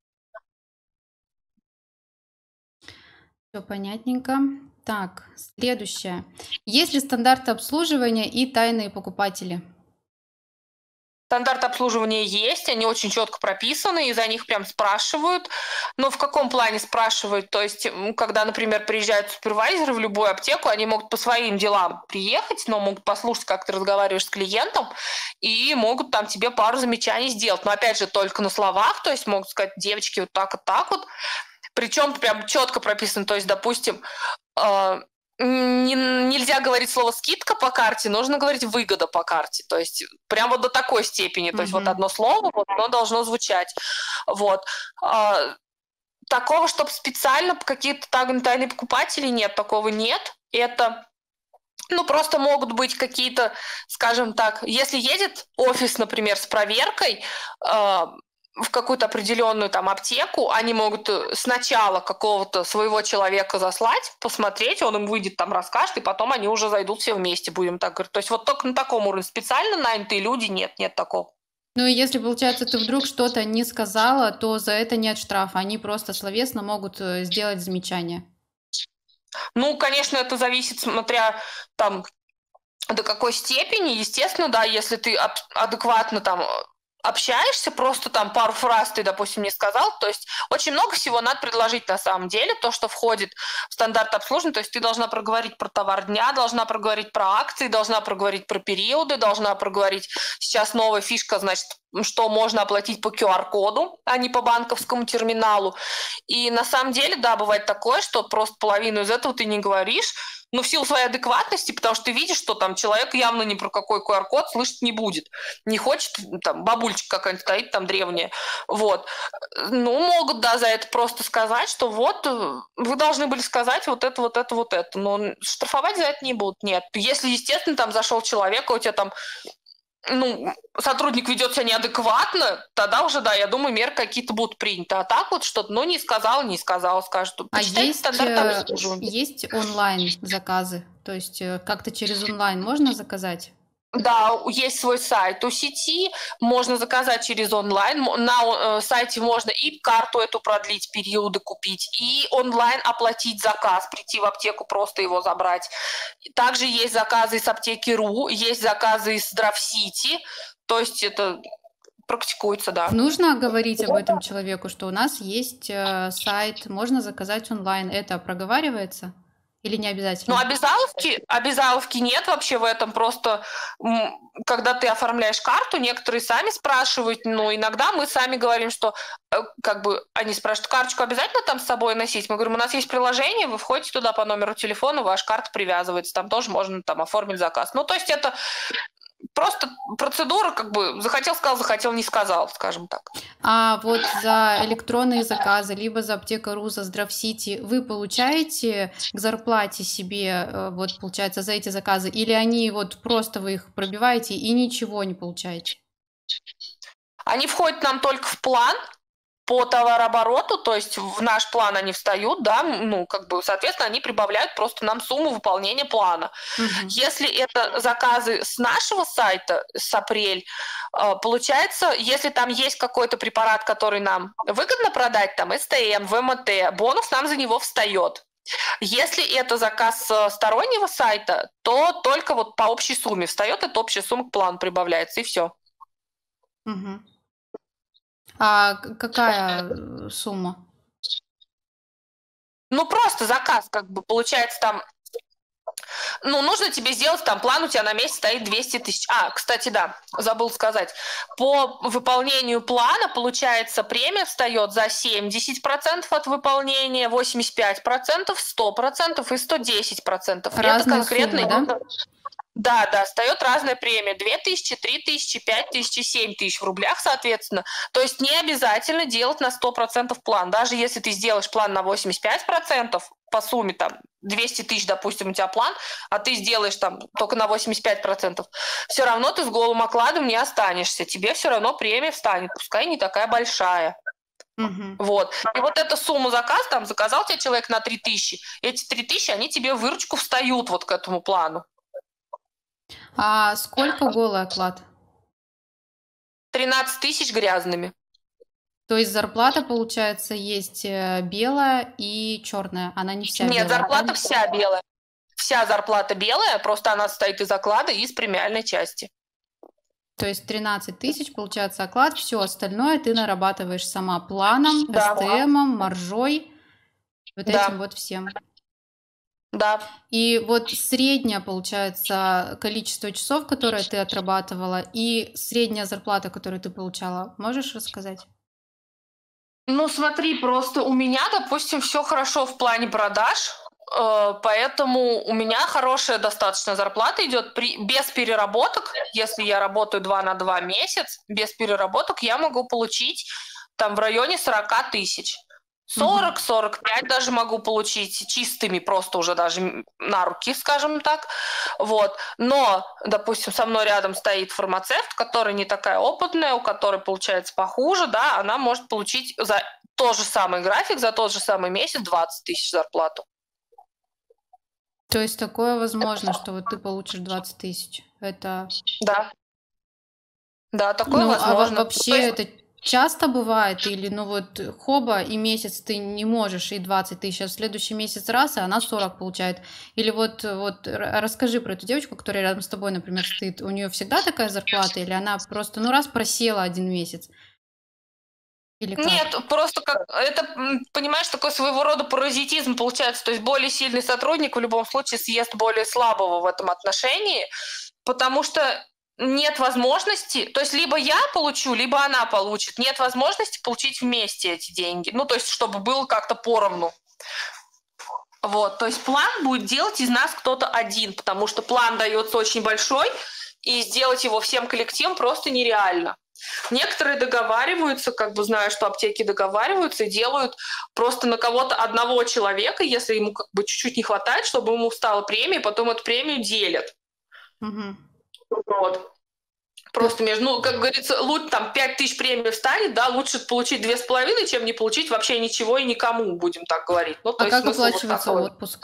Все понятненько. Так, следующее. Есть ли стандарты обслуживания и тайные покупатели? Стандарт обслуживания есть, они очень четко прописаны, и за них прям спрашивают. Но в каком плане спрашивают? То есть, когда, например, приезжают супервайзеры в любую аптеку, они могут по своим делам приехать, но могут послушать, как ты разговариваешь с клиентом, и могут там тебе пару замечаний сделать. Но опять же, только на словах, то есть могут сказать, девочки, вот так вот так вот. Причем прям четко прописано, то есть, допустим, нельзя говорить слово скидка по карте, нужно говорить выгода по карте. То есть прям вот до такой степени. То есть вот одно слово, вот, оно должно звучать. Вот. Такого, чтобы специально какие-то тайные покупатели, нет, такого нет. Это, ну, просто могут быть какие-то, скажем так, если едет офис, например, с проверкой, в какую-то определенную там аптеку, они могут сначала какого-то своего человека заслать, посмотреть, он им выйдет, там расскажет, и потом они уже зайдут все вместе, будем так говорить. То есть вот только на таком уровне. Специально нанятые люди нет такого. Ну и если, получается, ты вдруг что-то не сказала, то за это нет штрафа, они просто словесно могут сделать замечание. Ну, конечно, это зависит, смотря там до какой степени. Естественно, да, если ты адекватно там общаешься, просто там пару фраз ты, допустим, не сказал, то есть очень много всего надо предложить на самом деле, то, что входит в стандарт обслуживания, то есть ты должна проговорить про товар дня, должна проговорить про акции, должна проговорить про периоды, должна проговорить, сейчас новая фишка, значит, что можно оплатить по QR-коду, а не по банковскому терминалу. И на самом деле, да, бывает такое, что просто половину из этого ты не говоришь, но в силу своей адекватности, потому что ты видишь, что там человек явно ни про какой QR-код слышать не будет. Не хочет, там, бабульчика какая-нибудь стоит там древняя. Вот. Ну, могут, да, за это просто сказать, что вот, вы должны были сказать вот это, вот это, вот это. Но штрафовать за это не будут. Нет. Если, естественно, там зашел человек, а у тебя там ну, сотрудник ведет себя неадекватно, тогда уже, да, я думаю, меры какие-то будут приняты. А так вот что-то, ну, не сказал, скажет. А есть онлайн-заказы? То есть как-то через онлайн можно заказать? Да, есть свой сайт у сети, можно заказать через онлайн. На сайте можно и карту эту продлить, периоды купить, и онлайн оплатить заказ, прийти в аптеку, просто его забрать. Также есть заказы из аптеки.ру, есть заказы из Здравсити, то есть это практикуется, да. Нужно говорить об этом человеку, что у нас есть сайт, можно заказать онлайн. Это проговаривается? Или не обязательно? Ну, обязаловки нет вообще в этом. Просто, когда ты оформляешь карту, некоторые сами спрашивают, но иногда мы сами говорим, что как бы они спрашивают, карточку обязательно там с собой носить? Мы говорим, у нас есть приложение, вы входите туда по номеру телефона, ваша карта привязывается, там тоже можно там оформить заказ. Ну, то есть это просто процедура, как бы захотел, сказал, захотел, не сказал, скажем так. А вот за электронные заказы, либо за аптека.ру, за Здравсити, вы получаете к зарплате себе, вот получается, за эти заказы, или они вот просто вы их пробиваете и ничего не получаете? Они входят нам только в план по товарообороту, то есть в наш план они встают, да, ну, как бы, соответственно, они прибавляют просто нам сумму выполнения плана. Если это заказы с нашего сайта, с апрель, получается, если там есть какой-то препарат, который нам выгодно продать, там, СТМ, ВМТ, бонус нам за него встает. Если это заказ с стороннего сайта, то только вот по общей сумме встает, эта общая сумма к плану прибавляется, и все. А какая сумма? Ну, просто заказ, как бы, получается, там, ну, нужно тебе сделать, там, план у тебя на месяц стоит 200 тысяч. Кстати, да, забыл сказать. По выполнению плана, получается, премия встает за 70% от выполнения, 85%, 100% и 110%. Разные суммы, да? Да, да, встает разная премия. 2000, 3000, 5000, 7000 в рублях, соответственно. То есть не обязательно делать на 100% план. Даже если ты сделаешь план на 85% по сумме, там, 200 тысяч, допустим, у тебя план, а ты сделаешь там только на 85%, все равно ты с голым окладом не останешься. Тебе все равно премия встанет, пускай не такая большая. Мгм. Вот. И вот эта сумма заказа, там, заказал тебе человек на 3000, эти 3000, они тебе в выручку встают вот к этому плану. А сколько голый оклад? 13 тысяч грязными. То есть зарплата, получается, есть белая и черная. Она не вся Нет, белая, зарплата правильно? вся белая. Вся зарплата белая, просто она состоит из оклада и из премиальной части. То есть 13 тысяч, получается, оклад, все остальное ты нарабатываешь сама планом, Да, СТМом, маржой, вот этим да, вот всем. да. И вот среднее, получается, количество часов, которые ты отрабатывала, и средняя зарплата, которую ты получала, можешь рассказать? Ну, смотри, просто у меня, допустим, все хорошо в плане продаж, поэтому у меня хорошая достаточно зарплата идет без переработок. Если я работаю 2 на 2 месяц, без переработок я могу получить там в районе 40 тысяч. Мгм. 40-45 даже могу получить чистыми, просто уже даже на руки, скажем так. Вот. Но, допустим, со мной рядом стоит фармацевт, которая не такая опытная, у которой получается похуже, да, она может получить за тот же самый график, за тот же самый месяц 20 тысяч зарплату. То есть такое возможно, что вот ты получишь 20 тысяч. Это, Да, да, такое ну, а возможно. То вообще есть это часто бывает? Или, ну вот, хоба, и месяц ты не можешь, и 20 тысяч, а в следующий месяц раз, и она 40 получает? Или вот расскажи про эту девочку, которая рядом с тобой, например, стоит. У нее всегда такая зарплата, или она просто, ну, раз просела один месяц? Или как? нет, просто как это, понимаешь, такой своего рода паразитизм получается. То есть более сильный сотрудник в любом случае съест более слабого в этом отношении, потому что нет возможности, то есть либо я получу, либо она получит. Нет возможности получить вместе эти деньги. Ну, то есть чтобы было как-то поровну. Вот, то есть план будет делать из нас кто-то один, потому что план дается очень большой, и сделать его всем коллективом просто нереально. Некоторые договариваются, как бы знаю, что аптеки договариваются и делают просто на кого-то одного человека, если ему как бы чуть-чуть не хватает, чтобы ему стала премия, потом эту премию делят. Мгм. Вот. То- Просто между, ну, как говорится, лучше там 5000 премии встанет, да, лучше получить 2,5, чем не получить вообще ничего и никому, будем так говорить. Ну, то А есть как смысл вот оплачивается такой. отпуск?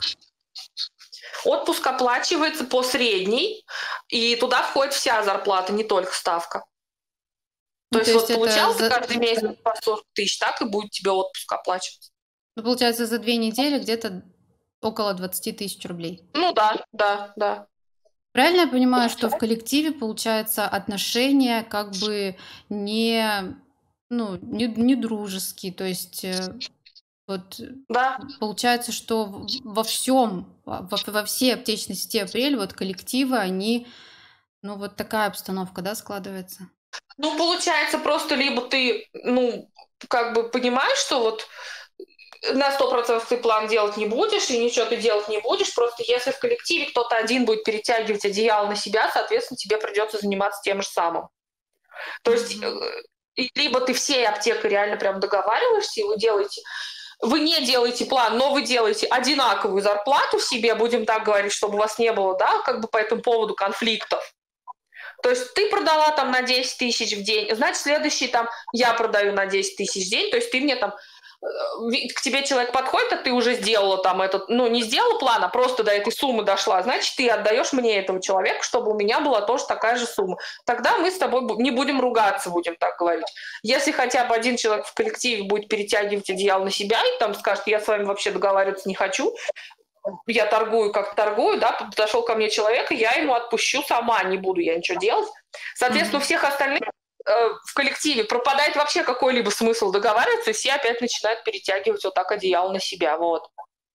Отпуск оплачивается по средней, и туда входит вся зарплата, не только ставка. То Ну, то есть есть вот это получал ты за, каждый месяц по 40 тысяч, так и будет тебе отпуск оплачиваться. ну, получается, за 2 недели где-то около 20 тысяч рублей. Ну да, да, да. Правильно я понимаю, что в коллективе, получается, отношения как бы не, ну, не дружеские, то есть вот Да. получается, что во всем, во всей аптечной сети «Апрель» вот коллективы, они, ну, вот такая обстановка, да, складывается? Ну, получается, просто либо ты, ну, как бы понимаешь, что вот на 100% ты план делать не будешь, и ничего ты делать не будешь. Просто если в коллективе кто-то один будет перетягивать одеяло на себя, соответственно, тебе придется заниматься тем же самым. То есть Мгм. либо ты всей аптекой реально прям договариваешься, и вы не делаете план, но вы делаете одинаковую зарплату в себе, будем так говорить, чтобы у вас не было, да, как бы по этому поводу конфликтов. То есть ты продала там на 10 тысяч в день, значит, следующий там я продаю на 10 тысяч в день, то есть ты мне там к тебе человек подходит, а ты уже сделала там этот, ну, не сделала план, а просто до этой суммы дошла, значит, ты отдаешь мне этого человека, чтобы у меня была тоже такая же сумма. Тогда мы с тобой не будем ругаться, будем так говорить. Если хотя бы один человек в коллективе будет перетягивать одеяло на себя и там скажет, я с вами вообще договариваться не хочу, я торгую, как торгую, да, подошел ко мне человек, и я ему отпущу сама, не буду я ничего делать. Соответственно, у Мгм. всех остальных в коллективе пропадает вообще какой-либо смысл договариваться, и все опять начинают перетягивать вот так одеяло на себя, вот.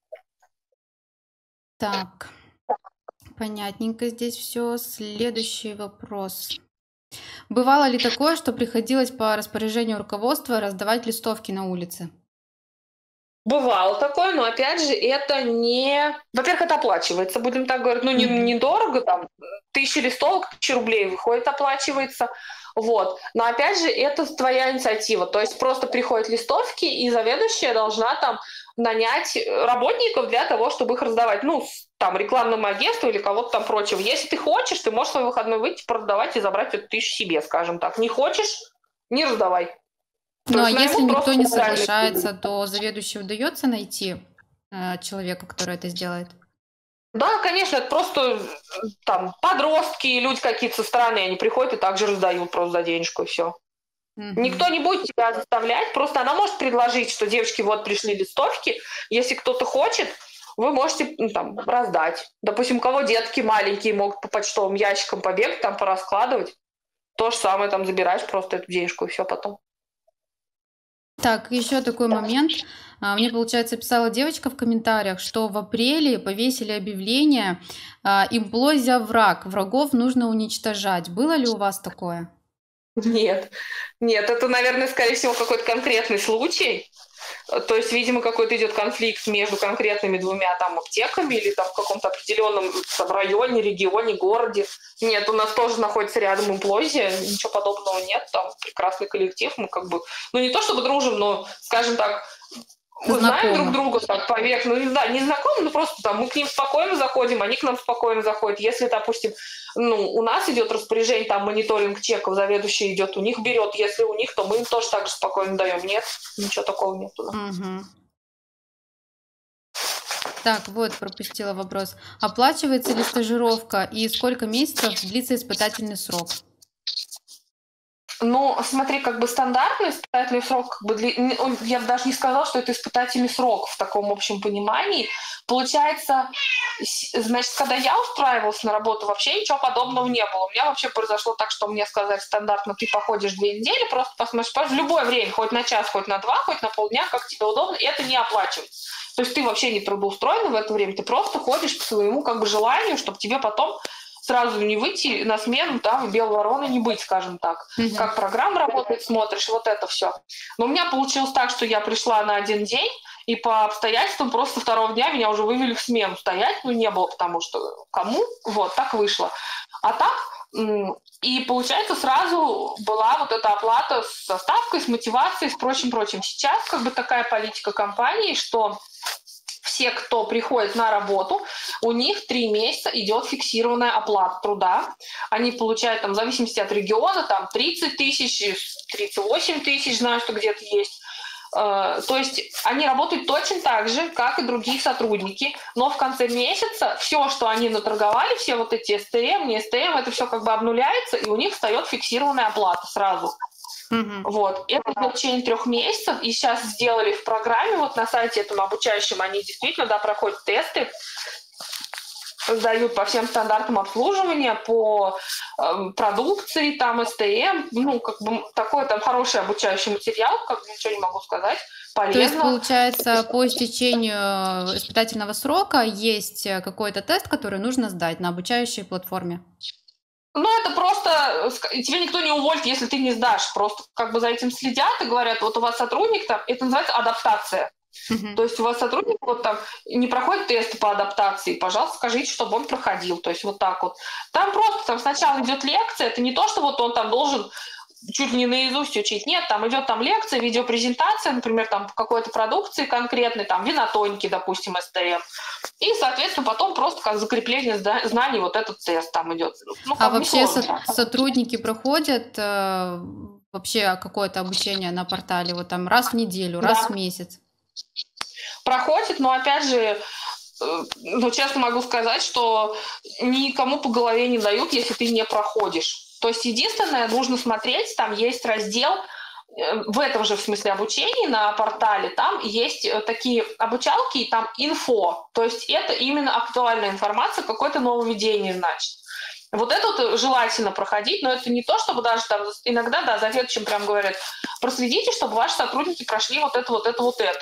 Так, понятненько здесь все. Следующий вопрос. Бывало ли такое, что приходилось по распоряжению руководства раздавать листовки на улице? Бывало такое, но опять же, это не... Во-первых, это оплачивается, будем так говорить. Ну, Мгм. недорого, там, 1000 листовок, 1000 рублей выходит, оплачивается. Вот. Но опять же, это твоя инициатива. То есть просто приходят листовки, и заведующая должна там нанять работников для того, чтобы их раздавать. Ну, там, рекламному агентству или кого-то там прочего. Если ты хочешь, ты можешь свой выходной выйти, продавать и забрать эту 1000 себе, скажем так. Не хочешь — не раздавай. То Ну, а есть если наймут никто просто не специальные люди. соглашается, то заведующей удается найти человека, который это сделает? Да, конечно, это просто там подростки, люди какие-то со стороны, они приходят и также раздают просто за денежку, и все. Никто Мгм. не будет тебя заставлять, просто она может предложить, что девочки, вот пришли листовки, если кто-то хочет, вы можете там раздать. Допустим, у кого детки маленькие, могут по почтовым ящикам побегать, там пораскладывать. То же самое, там забираешь просто эту денежку, и все потом. Так, еще такой момент. Мне, получается, писала девочка в комментариях, что в апреле повесили объявление «Имплозия враг, врагов нужно уничтожать». Было ли у вас такое? Нет, нет, это, наверное, скорее всего, какой-то конкретный случай. То есть, видимо, какой-то идет конфликт между конкретными двумя там аптеками или там в каком-то определенном там, районе, регионе, городе. Нет, у нас тоже находится рядом имплозия, ничего подобного нет, там прекрасный коллектив, мы как бы, ну не то чтобы дружим, но, скажем так, мы знаем друг Знакомо. друга так поверх, ну да, не знакомы, но просто там мы к ним спокойно заходим, они к нам спокойно заходят. Если, допустим, ну, у нас идет распоряжение, там мониторинг чеков, заведующий идет, у них берет, если у них, то мы им тоже так же спокойно даем. Нет, ничего такого нет у нас. Мгм. Так, вот, пропустила вопрос. Оплачивается ли стажировка и сколько месяцев длится испытательный срок? Ну, смотри, как бы стандартный испытательный срок, как бы я бы даже не сказала, что это испытательный срок в таком общем понимании. Получается, значит, когда я устраивалась на работу, вообще ничего подобного не было. У меня вообще произошло так, что мне сказали стандартно, ты походишь 2 недели, просто посмотришь в любое время, хоть на час, хоть на два, хоть на полдня, как тебе удобно, и это не оплачивается. То есть ты вообще не трудоустроен в это время, ты просто ходишь по своему как бы желанию, чтобы тебе потом сразу не выйти на смену, там, белой вороны не быть, скажем так. Мгм. Как программа работает, смотришь, вот это все. Но у меня получилось так, что я пришла на 1 день, и по обстоятельствам просто второго дня меня уже вывели в смену стоять, ну, не было, потому что кому, вот, так вышло. А так, и получается, сразу была вот эта оплата с составкой, с мотивацией, с прочим-прочим. Сейчас как бы такая политика компании, что все, кто приходит на работу, у них 3 месяца идет фиксированная оплата труда. Они получают, там, в зависимости от региона, там 30 тысяч, 38 тысяч, знаю, что где-то есть. То есть они работают точно так же, как и другие сотрудники, но в конце месяца все, что они наторговали, все вот эти СТМ, не СТМ, это все как бы обнуляется, и у них встает фиксированная оплата сразу. Мгм. Вот. Это было в течение 3 месяцев, и сейчас сделали в программе, вот на сайте этом обучающем, они действительно, да, проходят тесты, сдают по всем стандартам обслуживания, по продукции, там, СТМ, ну, как бы такой там хороший обучающий материал, как бы ничего не могу сказать, То есть, полезно. получается, по истечению испытательного срока есть какой-то тест, который нужно сдать на обучающей платформе. Ну, это просто тебя никто не уволит, если ты не сдашь. Просто как бы за этим следят и говорят, вот у вас сотрудник там, это называется адаптация. Мгм. То есть у вас сотрудник вот там не проходит тесты по адаптации, пожалуйста, скажите, чтобы он проходил. То есть вот так вот. Там просто там сначала идет лекция, это не то, что вот он там должен чуть ли не наизусть учить. Нет, там идет там лекция, видеопрезентация, например, там какой-то продукции конкретной, там винотоники, допустим, СТМ. И, соответственно, потом просто как закрепление знаний вот этот тест там идет. Ну, А как бы вообще несложно. сотрудники проходят вообще какое-то обучение на портале, вот там раз в неделю, раз в Да, месяц? проходит, но опять же, ну, честно могу сказать, что никому по голове не дают, если ты не проходишь. То есть единственное, нужно смотреть, там есть раздел в этом же, в смысле, обучении на портале, там есть такие обучалки, и там инфо. То есть это именно актуальная информация, какое-то нововведение, значит. Вот это вот желательно проходить, но это не то, чтобы даже там иногда, да, заведующим прям говорят, проследите, чтобы ваши сотрудники прошли вот это, вот это, вот это.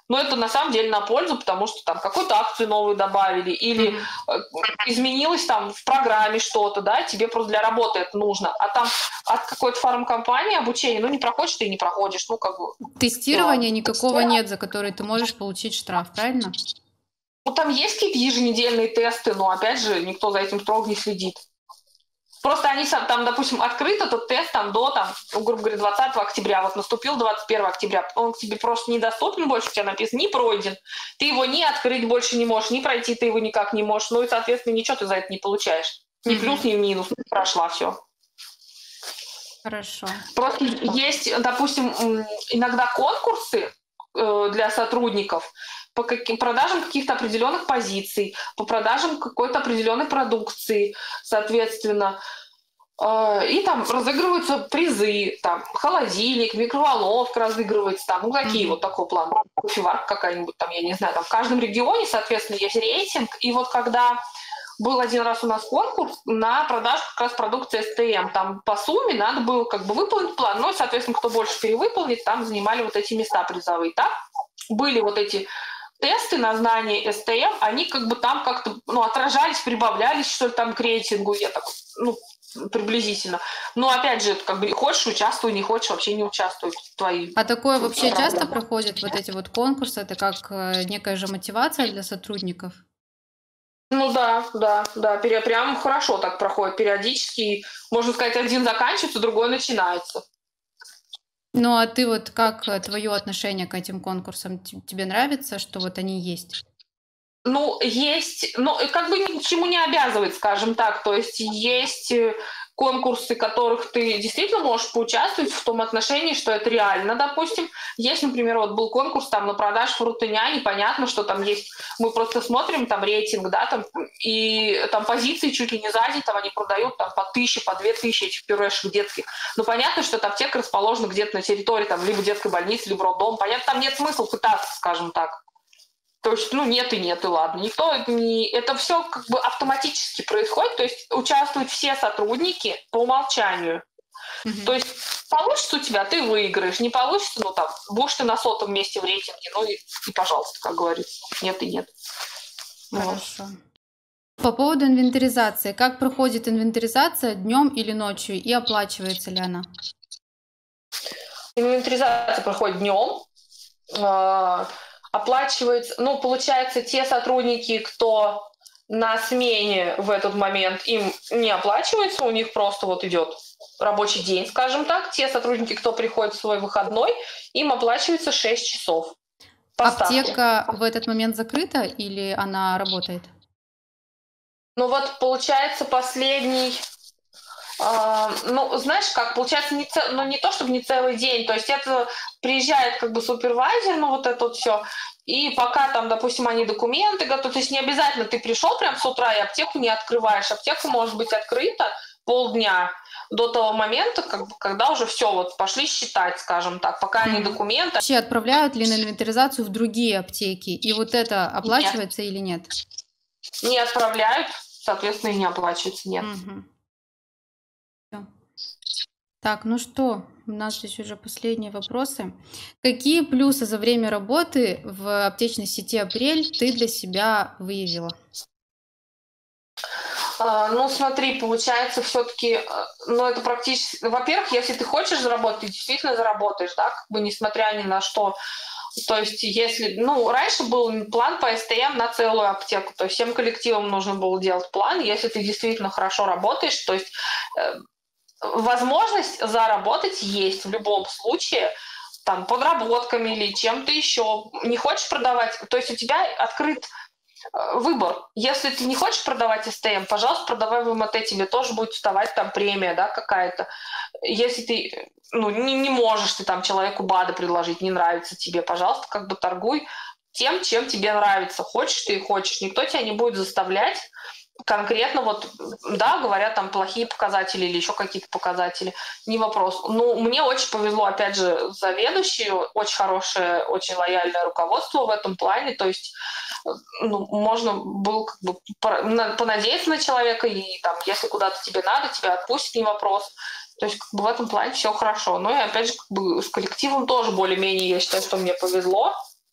Но это на самом деле на пользу, потому что там какую-то акцию новую добавили или изменилось там в программе что-то, да, тебе просто для работы это нужно. А там от какой-то фармкомпании обучение, ну, не проходишь ты и не проходишь, ну, как бы... Тестирования никакого нет, за которые ты можешь получить штраф, правильно? Ну, там есть какие-то еженедельные тесты, но, опять же, никто за этим строго не следит. Просто они там, допустим, открыт этот тест там до, там, грубо говоря, 20 октября. Вот наступил 21 октября. Он тебе просто недоступен больше, у тебя написано «не пройден». Ты его ни открыть больше не можешь, ни пройти ты его никак не можешь. Ну и, соответственно, ничего ты за это не получаешь. Ни плюс, ни минус. Прошла все. Хорошо. Просто есть, допустим, иногда конкурсы для сотрудников по продажам каких-то определенных позиций, по продажам какой-то определенной продукции, соответственно. И там разыгрываются призы, там холодильник, микроволновка разыгрывается, там, ну какие вот такого плана, кофеварка какая-нибудь, там, я не знаю, там в каждом регионе, соответственно, есть рейтинг. И вот когда был один раз у нас конкурс на продажу как раз продукции СТМ. Там по сумме надо было как бы выполнить план. Ну и, соответственно, кто больше перевыполнит, там занимали вот эти места призовые. Там были вот эти тесты на знание СТМ, они как бы там как-то, ну, отражались, прибавлялись, что ли, там к рейтингу. Я так, ну, приблизительно. Но, опять же, как бы хочешь — участвуй, не хочешь — вообще не участвуй в твои. А такое вообще часто проходит, вот эти вот конкурсы? Это как некая же мотивация для сотрудников? Ну да, прям хорошо так проходит периодически. Можно сказать, один заканчивается, другой начинается. Ну а ты вот как, твое отношение к этим конкурсам? Тебе нравится, что вот они есть? Ну, есть, ну, как бы ни к чему не обязывает, скажем так. То есть есть конкурсы, в которых ты действительно можешь поучаствовать в том отношении, что это реально, допустим. Есть, например, вот был конкурс там на продажу фрутыня, непонятно, что там есть. Мы просто смотрим там рейтинг, да, там, и там позиции чуть ли не за день, там они продают там по 1000, по 2000 этих пюрешек детских. Но понятно, что эта аптека расположена где-то на территории там либо детской больницы, либо роддом. Понятно, там нет смысла пытаться, скажем так. То есть, ну, нет, и ладно. Никто не... Это все как бы автоматически происходит, то есть участвуют все сотрудники по умолчанию. То есть получится у тебя — ты выиграешь, не получится, ну, там, будешь ты на 100-м месте в рейтинге, ну, и пожалуйста, как говорится. Нет и нет. Хорошо. По поводу инвентаризации. Как проходит инвентаризация днем или ночью, и оплачивается ли она? Инвентаризация проходит днем. Оплачивается, ну, получается, те сотрудники, кто на смене в этот момент, им не оплачивается, у них просто вот идет рабочий день, скажем так. Те сотрудники, кто приходит в свой выходной, им оплачивается 6 часов. Поставки. Аптека в этот момент закрыта или она работает? Ну вот, получается, последний... ну, знаешь, как, получается, не то, чтобы не целый день, то есть это приезжает как бы супервайзер, ну, вот это вот все, и пока там, допустим, они документы готовят, то есть не обязательно ты пришел прям с утра и аптеку не открываешь, аптека может быть открыта полдня до того момента, как бы, когда уже все, вот пошли считать, скажем так, пока они документы... Вообще отправляют ли на инвентаризацию в другие аптеки, и вот это оплачивается или нет? Не отправляют, соответственно, и не оплачивается, нет. Так, ну что, у нас здесь уже последние вопросы. Какие плюсы за время работы в аптечной сети «Апрель» ты для себя выявила? Ну, смотри, получается, все-таки, ну, это практически... Во-первых, если ты хочешь заработать, ты действительно заработаешь, да, как бы несмотря ни на что. То есть, если... Ну, раньше был план по СТМ на целую аптеку, то есть всем коллективам нужно было делать план. Если ты действительно хорошо работаешь, то есть возможность заработать есть в любом случае, там, подработками или чем-то еще. Не хочешь продавать, то есть у тебя открыт выбор. Если ты не хочешь продавать СТМ, пожалуйста, продавай в МТ, тебе тоже будет вставать там премия, да, какая-то. Если ты, ну, не можешь ты там человеку БАДы предложить, не нравится тебе, пожалуйста, как бы торгуй тем, чем тебе нравится. Хочешь ты и хочешь. Никто тебя не будет заставлять конкретно, вот, да, говорят, там плохие показатели или еще какие-то показатели, не вопрос. Ну, мне очень повезло, опять же, заведующей, очень хорошее, очень лояльное руководство в этом плане, то есть, ну, можно было как бы понадеяться на человека, и там, если куда-то тебе надо, тебя отпустят, не вопрос. То есть, как бы в этом плане все хорошо. Ну и опять же, как бы с коллективом тоже более-менее, я считаю, что мне повезло.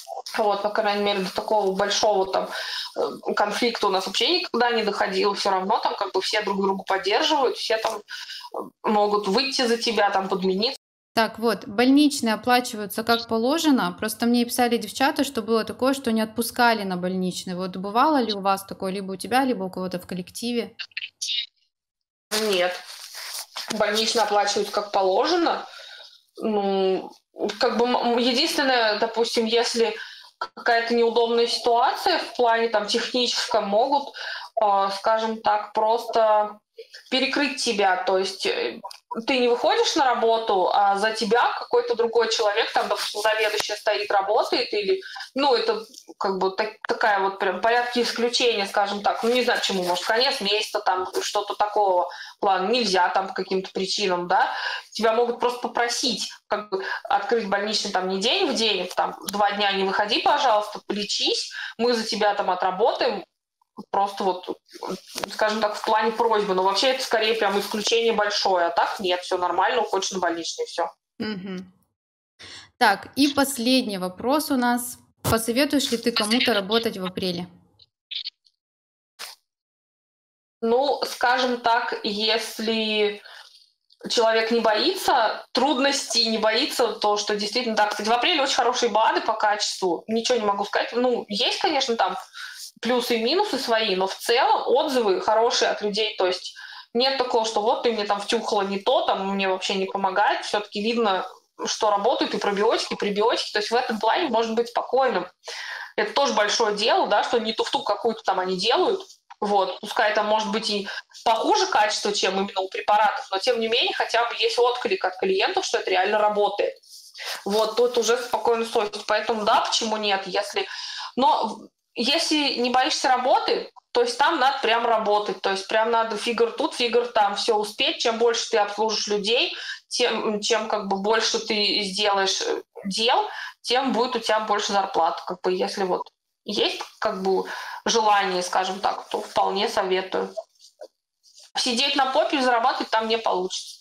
Вот, по крайней мере, до такого большого там конфликта у нас вообще никогда не доходило. Все равно там как бы все друг друга поддерживают, все там могут выйти за тебя, там подменить. Так вот, больничные оплачиваются как положено. Просто мне писали девчата, что было такое, что не отпускали на больничный. Вот бывало ли у вас такое, либо у тебя, либо у кого-то в коллективе? Нет, больничные оплачиваются как положено. Ну, как бы единственное, допустим, если какая-то неудобная ситуация в плане там техническом, могут, скажем так, просто перекрыть тебя. То есть ты не выходишь на работу, а за тебя какой-то другой человек, там, допустим, заведующий стоит, работает, или, ну, это как бы такая вот прям порядки исключения, скажем так. Ну, не знаю, почему, может, конец месяца, там, что-то такого плана, нельзя там по каким-то причинам, да, тебя могут просто попросить как бы открыть больничный там не день в день, там 2 дня не выходи, пожалуйста, лечись, мы за тебя там отработаем, просто вот, скажем так, в плане просьбы, но вообще это скорее прям исключение большое, а так нет, все нормально, уходишь на больничный, все. Мгм. Так, и последний вопрос у нас. Посоветуешь ли ты кому-то работать в апреле? Ну, скажем так, если человек не боится трудностей, не боится то, что действительно так. Кстати, в апреле очень хорошие БАДы по качеству, ничего не могу сказать. Ну, есть, конечно, там плюсы и минусы свои, но в целом отзывы хорошие от людей, то есть нет такого, что вот ты мне там втюхала не то, там мне вообще не помогает, все-таки видно, что работают и пробиотики, и пребиотики, то есть в этом плане можно быть спокойным. Это тоже большое дело, да, что не туфту какую-то там они делают, вот, пускай там может быть и похуже качество, чем именно у препаратов, но тем не менее хотя бы есть отклик от клиентов, что это реально работает. Вот, тут уже спокойно совесть. Поэтому да, почему нет, если... Но если не боишься работы, то есть там надо прям работать, то есть прям надо фигур тут, фигур там, все успеть. Чем больше ты обслужишь людей, чем как бы больше ты сделаешь дел, тем будет у тебя больше зарплаты. Как бы если вот есть как бы желание, скажем так, то вполне советую. Сидеть на попе и зарабатывать там не получится.